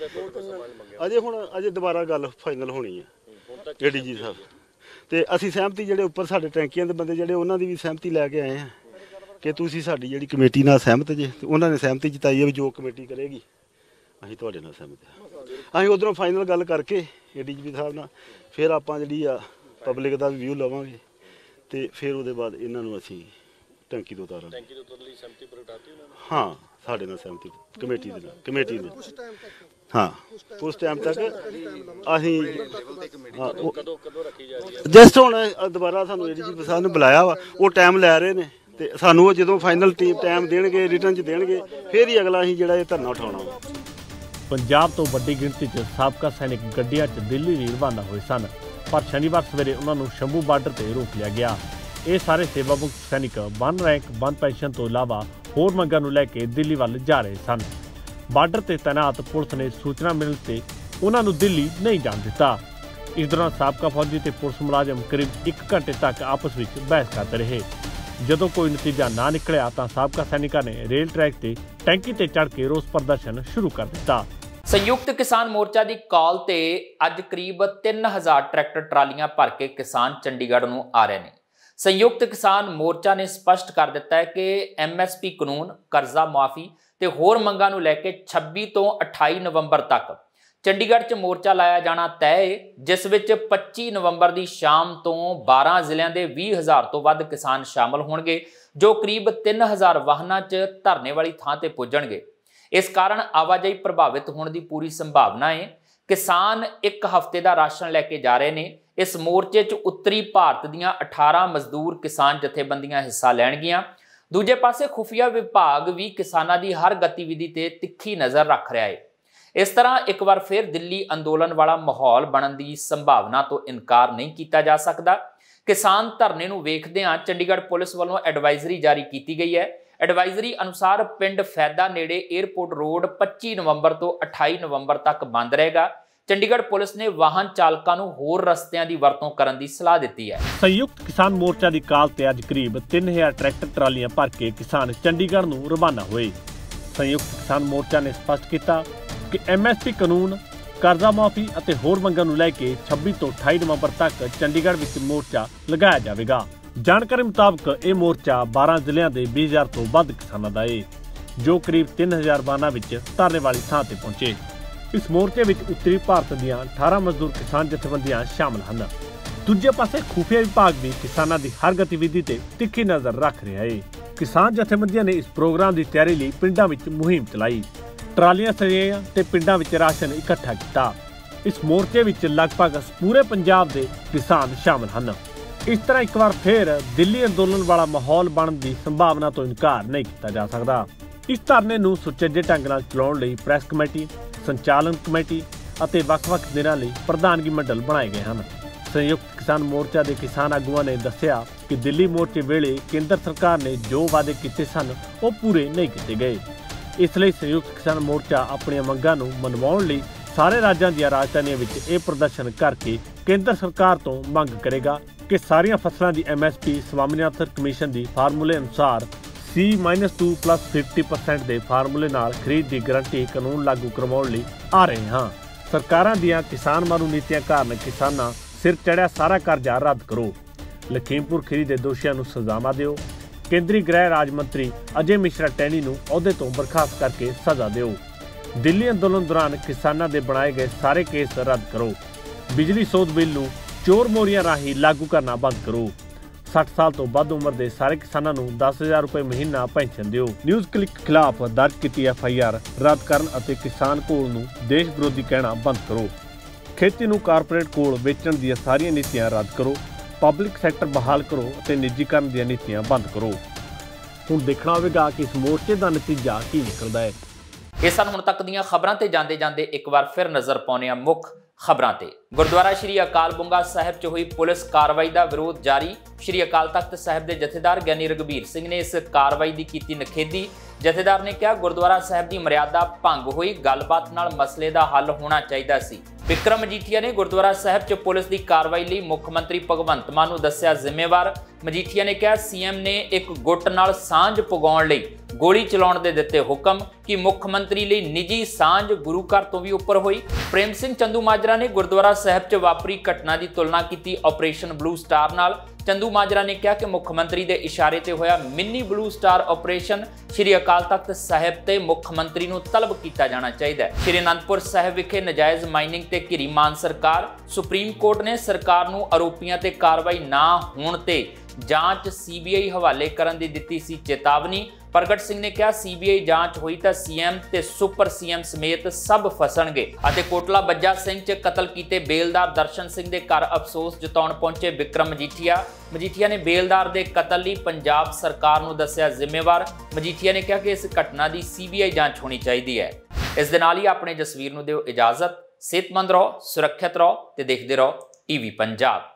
Speaker 9: ਅਜੇ ਹੁਣ ਅਜੇ ਦੁਬਾਰਾ ਗੱਲ ਫਾਈਨਲ ਹੋਣੀ ਹੈ ਏ ਡੀ ਜੀ ਸਾਹਿਬ ਤੇ ਅਸੀਂ ਸਹਿਮਤੀ ਜਿਹੜੇ ਉੱਪਰ ਸਾਡੇ ਟੈਂਕੀਆਂ ਦੇ ਬੰਦੇ ਜਿਹੜੇ ਉਹਨਾਂ ਦੀ ਵੀ ਸਹਿਮਤੀ ਲੈ ਕੇ ਆਏ ਹਾਂ ਕਿ ਤੁਸੀਂ ਸਾਡੀ ਜਿਹੜੀ ਕਮੇਟੀ ਨਾਲ ਸਹਿਮਤ ਜੇ। ਤੇ ਉਹਨਾਂ ਨੇ ਸਹਿਮਤੀ ਜਤਾਈ ਹੈ ਵੀ ਜੋ ਕਮੇਟੀ ਕਰੇਗੀ ਅਸੀਂ ਤੁਹਾਡੇ ਨਾਲ ਸਹਿਮਤ ਹਾਂ। ਅਸੀਂ ਉੱਧਰੋਂ ਫਾਈਨਲ ਗੱਲ ਕਰਕੇ ਏ ਡੀ ਜੀ ਸਾਹਿਬ ਨਾਲ ਫਿਰ ਆਪਾਂ ਜਿਹੜੀ ਆ ਪਬਲਿਕ ਦਾ ਵੀ ਵਿਊ ਲਵਾਂਗੇ ਤੇ ਫਿਰ ਉਹਦੇ ਬਾਅਦ ਇਹਨਾਂ ਨੂੰ ਅਸੀਂ ਟੈਂਕੀ ਤੋਂ ਉਤਾਰਾਂਗੇ। ਟੈਂਕੀ ਤੋਂ ਉਤਾਰਨ ਲਈ ਸਹਿਮਤੀ ਪ੍ਰਗਟਾਤੀ ਉਹਨਾਂ ਨੇ? ਹਾਂ, ਸਾਡੇ ਨਾਲ ਸਹਿਮਤੀ ਕਮੇਟੀ ਦੇ ਨਾਲ ਕਮੇਟੀ ਨੇ ਹਾਂ ਉਸ ਟਾਈਮ ਤੱਕ ਅਸੀਂ ਕਦੋਂ ਕਦੋਂ ਰੱਖੀ ਜਾ ਰਹੀ ਹੈ। ਜਸਟ ਹੁਣ ਦੁਬਾਰਾ ਸਾਨੂੰ ਏ ਡੀ ਜੀ ਸਾਹਿਬ ਨੇ ਬੁਲਾਇਆ ਵਾ, ਉਹ ਟਾਈਮ ਲੈ ਰਹੇ ਨੇ ਤੇ ਸਾਨੂੰ ਜਦੋਂ ਫਾਈਨਲ ਟੀਮ ਟਾਈਮ ਦੇਣਗੇ ਰਿਟਰਨ 'ਚ ਦੇਣਗੇ ਫਿਰ ਹੀ ਅਗਲਾ ਅਸੀਂ ਜਿਹੜਾ ਇਹ ਧਰਨਾ ਉਠਾਉਣਾ।
Speaker 2: ਪੰਜਾਬ ਤੋਂ ਵੱਡੀ ਗਿਣਤੀ 'ਚ ਸਾਬਕਾ ਸੈਨਿਕ ਗੱਡੀਆਂ 'ਚ ਦਿੱਲੀ ਲਈ ਰਵਾਨਾ ਹੋਏ ਸਨ, ਪਰ ਸ਼ਨੀਵਾਰ ਸਵੇਰੇ ਉਹਨਾਂ ਨੂੰ ਸ਼ੰਭੂ ਬਾਰਡਰ ਤੇ ਰੋਕ ਲਿਆ ਗਿਆ। ਇਹ ਸਾਰੇ ਸੇਵਾਮੁਕਤ ਸੈਨਿਕ ਵਨ ਰੈਂਕ ਵਨ ਪੈਨਸ਼ਨ ਤੋਂ ਇਲਾਵਾ ਹੋਰ ਮੰਗਾਂ ਨੂੰ ਲੈ ਕੇ ਦਿੱਲੀ ਵੱਲ ਜਾ ਰਹੇ ਸਨ। ਬਾਰਡਰ ਤੇ ਤੈਨਾਤ ਪੁਲਿਸ ਨੇ ਸੂਚਨਾ ਮਿਲਣ ਤੇ ਉਹਨਾਂ ਨੂੰ ਦਿੱਲੀ ਨਹੀਂ ਜਾਣ ਦਿੱਤਾ। ਇਸ ਦੌਰਾਨ ਸਾਬਕਾ ਫੌਜੀ ਤੇ ਪੁਲਿਸ ਮੁਲਾਜ਼ਮ ਕਰੀਬ ਇੱਕ ਘੰਟੇ ਤੱਕ ਆਪਸ ਵਿੱਚ ਬਹਿਸ ਕਰਦੇ ਰਹੇ। ਜਦੋਂ ਕੋਈ ਨਤੀਜਾ ਨਾ ਨਿਕਲਿਆ ਤਾਂ ਸਾਬਕਾ ਸੈਨਿਕਾਂ ਨੇ ਰੇਲ ਟਰੈਕ ਤੇ ਟੈਂਕੀ ਤੇ ਚੜ੍ਹ ਕੇ ਰੋਸ ਪ੍ਰਦਰਸ਼ਨ ਸ਼ੁਰੂ ਕਰ ਦਿੱਤਾ।
Speaker 1: ਸੰਯੁਕਤ ਕਿਸਾਨ ਮੋਰਚਾ ਦੀ ਕਾਲ ਤੇ ਅੱਜ ਕਰੀਬ ਤਿੰਨ ਹਜ਼ਾਰ ਟਰੈਕਟਰ ਟਰਾਲੀਆਂ ਭਰ ਕੇ ਕਿਸਾਨ ਚੰਡੀਗੜ੍ਹ ਨੂੰ ਆ ਰਹੇ ਨੇ। संयुक्त किसान मोर्चा ने स्पष्ट कर दिता है कि एम एस पी कानून, कर्जा माफी ते होर मंगां नूं लैके छब्बी तो अठाई नवंबर तक चंडीगढ़ च मोर्चा लाया जाना तय है, जिस विच पच्ची नवंबर की शाम तो बारह जिलों के बीस हज़ार तो वध किसान शामिल होणगे, जो करीब तीन हज़ार वाहनों च धरने वाली थां ते पुजणगे। इस कारण आवाजाही प्रभावित होने की पूरी संभावना है। किसान एक हफ्ते का राशन लैके जा रहे हैं। इस मोर्चे च उत्तरी भारत दीआं अठारह मजदूर किसान जथेबंदियां हिस्सा लैणगियां। दूजे पासे खुफिया विभाग भी किसानां दी हर गतिविधि ते तिखी नज़र रख रहा है। इस तरह एक बार फिर दिल्ली अंदोलन वाला माहौल बनने की संभावना तो इनकार नहीं किया जा सकता। किसान धरने नूं वेखदिआं चंडीगढ़ पुलिस वालों एडवाइजरी जारी की गई है। एडवाइजरी अनुसार पिंड फैदा नेड़े एयरपोर्ट रोड पच्ची नवंबर तो अठाई नवंबर तक बंद रहेगा। चंडीगढ़ पुलिस ने वाहन चालकों नूं होर रस्तियां दी वरतों करन दी सलाह दी है।
Speaker 2: संयुक्त किसान मोर्चा की काल ते अज करीब तीन हज़ार ट्रैक्टर ट्रालियां भर के किसान चंडीगढ़ नूं रवाना हुए। संयुक्त किसान मोर्चा ने स्पष्ट किया कि एम एस पी कानून, कर्जा माफी और होर मंगां नूं लैके छब्बी तो अठाई नवंबर तक चंडीगढ़ विच मोर्चा लगाया जाएगा। जानकारी मुताबक यह मोर्चा बारह जिलों के बीस हज़ार तो वध किसानों का है, जो करीब तीन हज़ार वाहनों विच धरने वाली थां ते पहुंचे। इस मोर्चे विच उत्तरी भारत दीआं अठारह मजदूर किसान जथेबंदियां शामिल हैं। दूजे पासे खुफिया विभाग भी किसानों की हर गतिविधि ते तिखी नज़र रख रहा है। किसान जथेबंदियां ने इस प्रोग्राम की तैयारी लई पिंडां विच मुहिम चलाई, ट्रालियां सजाईआं ते पिंडां विच राशन इकट्ठा किया। इस मोर्चे विच लगभग पूरे पंजाब के किसान शामिल हैं। इस तरह एक बार फिर दिल्ली अंदोलन वाला माहौल बनने की संभावना तो इनकार नहीं किया जा सकता। इस धरने नूं सुचੱਜੇ ढंग नाल चलाउण लई प्रैस कमेटी, संचालन कमेटी ਅਤੇ ਵੱਖ-ਵੱਖ ਦਿਨਾਂ ਲਈ ਪ੍ਰਧਾਨਗੀ ਮੰਡਲ ਬਣਾਏ ਗਏ ਹਨ। संयुक्त किसान मोर्चा के किसान आगुआं ने दस्सिया कि दिल्ली मोर्चे वेले केंद्र सरकार ने जो वादे किए सन वो पूरे नहीं किए गए। इसलिए संयुक्त किसान मोर्चा अपनी मंगां नूं मनवाउण लई सारे राज्यों दी राजधानियां विच इह प्रदर्शन करके केंद्र सरकार तो मंग करेगा कि सारियां फसलों की M S P Swaminathan commission की फार्मूले अनुसार C minus two plus fifty percent के फार्मूले नाल खरीद की गारंटी कानून लागू करवाउण लई आ रहे हैं। सरकारां दीआं किसान मारू नीतियां कारण किसानां सिर चढ़िया सारा कर्जा रद्द करो, लखीमपुर खीरी के दोषियों को सजावां दिओ, केंद्रीय गृह राज मंत्री अजय मिश्रा टैनी को अहुदे तो बर्खास्त करके सजा दिओ, दिल्ली अंदोलन दौरान किसानों के बनाए गए सारे केस रद्द करो, बिजली सोध बिल नूं चोर मोरियां राही लागू करना बंद करो, साठ साल तो वध उम्र के सारे किसानों को दस हज़ार रुपए महीना पेंशन दिओ। न्यूज़ क्लिक खिलाफ दर्ज की एफ आई आर रद्द करन अते किसान कोल नूं देश विरोधी कहना बंद करो, खेती नूं कारपोरेट कोल बेचण दी सारियां नीतियां रद्द करो, पब्लिक सैक्टर बहाल करो अते निजीकरण दी नीतियां बंद करो। हुण देखना होवेगा कि इस मोर्चे का नतीजा की निकलदा है।
Speaker 1: ਇਹ ਸਨ ਹੁਣ ਤੱਕ ਦੀਆਂ ਖਬਰਾਂ ਤੇ ਜਾਂਦੇ ਜਾਂਦੇ ਇੱਕ ਵਾਰ ਫਿਰ ਨਜ਼ਰ ਪਾਉਂਦੇ ਹਾਂ ਮੁੱਖ ਖਬਰਾਂ ਤੇ। ਗੁਰਦੁਆਰਾ ਸ਼੍ਰੀ ਅਕਾਲ ਬੁੰਗਾ ਸਾਹਿਬ 'ਚ ਹੋਈ ਪੁਲਿਸ ਕਾਰਵਾਈ ਦਾ ਵਿਰੋਧ ਜਾਰੀ। ਸ਼੍ਰੀ ਅਕਾਲ ਤਖਤ ਸਾਹਿਬ ਦੇ ਜਥੇਦਾਰ ਗਿਆਨੀ ਰਘਬੀਰ ਸਿੰਘ ਨੇ ਇਸ ਕਾਰਵਾਈ ਦੀ ਕੀਤੀ ਨਿਖੇਧੀ। ਜਥੇਦਾਰ ਨੇ ਕਿਹਾ ਗੁਰਦੁਆਰਾ ਸਾਹਿਬ ਦੀ ਮਰਿਆਦਾ ਭੰਗ ਹੋਈ, ਗੱਲਬਾਤ ਨਾਲ ਮਸਲੇ ਦਾ ਹੱਲ ਹੋਣਾ ਚਾਹੀਦਾ ਸੀ। ਵਿਕਰਮ ਮਜੀਠੀਆ ਨੇ ਗੁਰਦੁਆਰਾ ਸਾਹਿਬ 'ਚ ਪੁਲਿਸ ਦੀ ਕਾਰਵਾਈ ਲਈ ਮੁੱਖ ਮੰਤਰੀ ਭਗਵੰਤ ਮਾਨ ਨੂੰ ਦੱਸਿਆ ਜ਼ਿੰਮੇਵਾਰ। ਮਜੀਠੀਆ ਨੇ ਕਿਹਾ ਸੀਐਮ ਨੇ ਇੱਕ ਗੁੱਟ ਨਾਲ ਸਾਂਝ ਪੁਗਾਉਣ ਲਈ ਗੋਲੀ ਚਲਾਉਣ ਦੇ ਦਿੱਤੇ ਹੁਕਮ ਕਿ ਮੁੱਖ ਮੰਤਰੀ ਲਈ ਨਿੱਜੀ ਸਾਂਝ ਗੁਰੂ ਘਰ ਤੋਂ ਵੀ ਉੱਪਰ ਹੋਈ। ਪ੍ਰੇਮ ਸਿੰਘ ਚੰਦੂਮਾਜਰਾ ਨੇ ਗੁਰਦੁਆਰਾ ਸਾਹਿਬ 'ਚ ਵਾਪਰੀ ਘਟਨਾ ਦੀ ਤੁਲਨਾ ਕੀਤੀ ਆਪਰੇਸ਼ਨ ਬਲੂ ਸਟਾਰ ਨਾਲ। ਚੰਦੂਮਾਜਰਾ ਨੇ ਕਿਹਾ ਕਿ ਮੁੱਖ ਮੰਤਰੀ ਦੇ ਇਸ਼ਾਰੇ ਤੇ ਹੋਇਆ mini blue star operation Shri Akal Takht Sahib ਤੇ ਮੁੱਖ ਮੰਤਰੀ ਨੂੰ ਤਲਬ ਕੀਤਾ ਜਾਣਾ ਚਾਹੀਦਾ ਹੈ। ਸ਼੍ਰੀ ਅਨੰਦਪੁਰ ਸਾਹਿਬ ਵਿਖੇ ਨਜਾਇਜ਼ ਮਾਈਨਿੰਗ ਤੇ ਘਿਰੀ ਮਾਨ ਸਰਕਾਰ। ਸੁਪਰੀਮ ਕੋਰਟ ਨੇ ਸਰਕਾਰ ਨੂੰ ਆਰੋਪੀਆਂ ਤੇ ਕਾਰਵਾਈ ਨਾ ਹੋਣ ਤੇ ਜਾਂਚ ਸੀ ਬੀ ਆਈ ਹਵਾਲੇ ਕਰਨ ਦੀ ਦਿੱਤੀ ਸੀ ਚੇਤਾਵਨੀ। ਪ੍ਰਗਟ ਸਿੰਘ ਨੇ ਕਿਹਾ ਸੀ ਬੀ ਆਈ ਜਾਂਚ ਹੋਈ ਤਾਂ ਸੀ ਐਮ ਤੇ ਸੁਪਰ ਸੀ ਐਮ ਸਮੇਤ ਸਭ ਫਸਣਗੇ। ਅਤੇ ਕੋਟਲਾ ਬੱਜਾ ਸਿੰਘ 'ਚ ਕਤਲ ਕੀਤੇ ਬੇਲਦਾਰ ਦਰਸ਼ਨ ਸਿੰਘ ਦੇ ਘਰ ਅਫਸੋਸ ਜਤਾਉਣ ਪਹੁੰਚੇ ਵਿਕਰਮ ਮਜੀਠੀਆ। ਮਜੀਠੀਆ ਨੇ ਬੇਲਦਾਰ ਦੇ ਕਤਲ ਲਈ ਪੰਜਾਬ ਸਰਕਾਰ ਨੂੰ ਦੱਸਿਆ ਜ਼ਿੰਮੇਵਾਰ। ਮਜੀਠੀਆ ਨੇ ਕਿਹਾ ਕਿ ਇਸ ਘਟਨਾ ਦੀ ਸੀ ਬੀ ਆਈ ਜਾਂਚ ਹੋਣੀ ਚਾਹੀਦੀ ਹੈ। ਇਸ ਦੇ ਨਾਲ ਹੀ ਆਪਣੇ ਜਸਵੀਰ ਨੂੰ ਦਿਓ ਇਜਾਜ਼ਤ। ਸਿਹਤਮੰਦ ਰਹੋ, ਸੁਰੱਖਿਅਤ ਰਹੋ ਤੇ ਦੇਖਦੇ ਰਹੋ ਈ ਵੀ ਪੰਜਾਬ।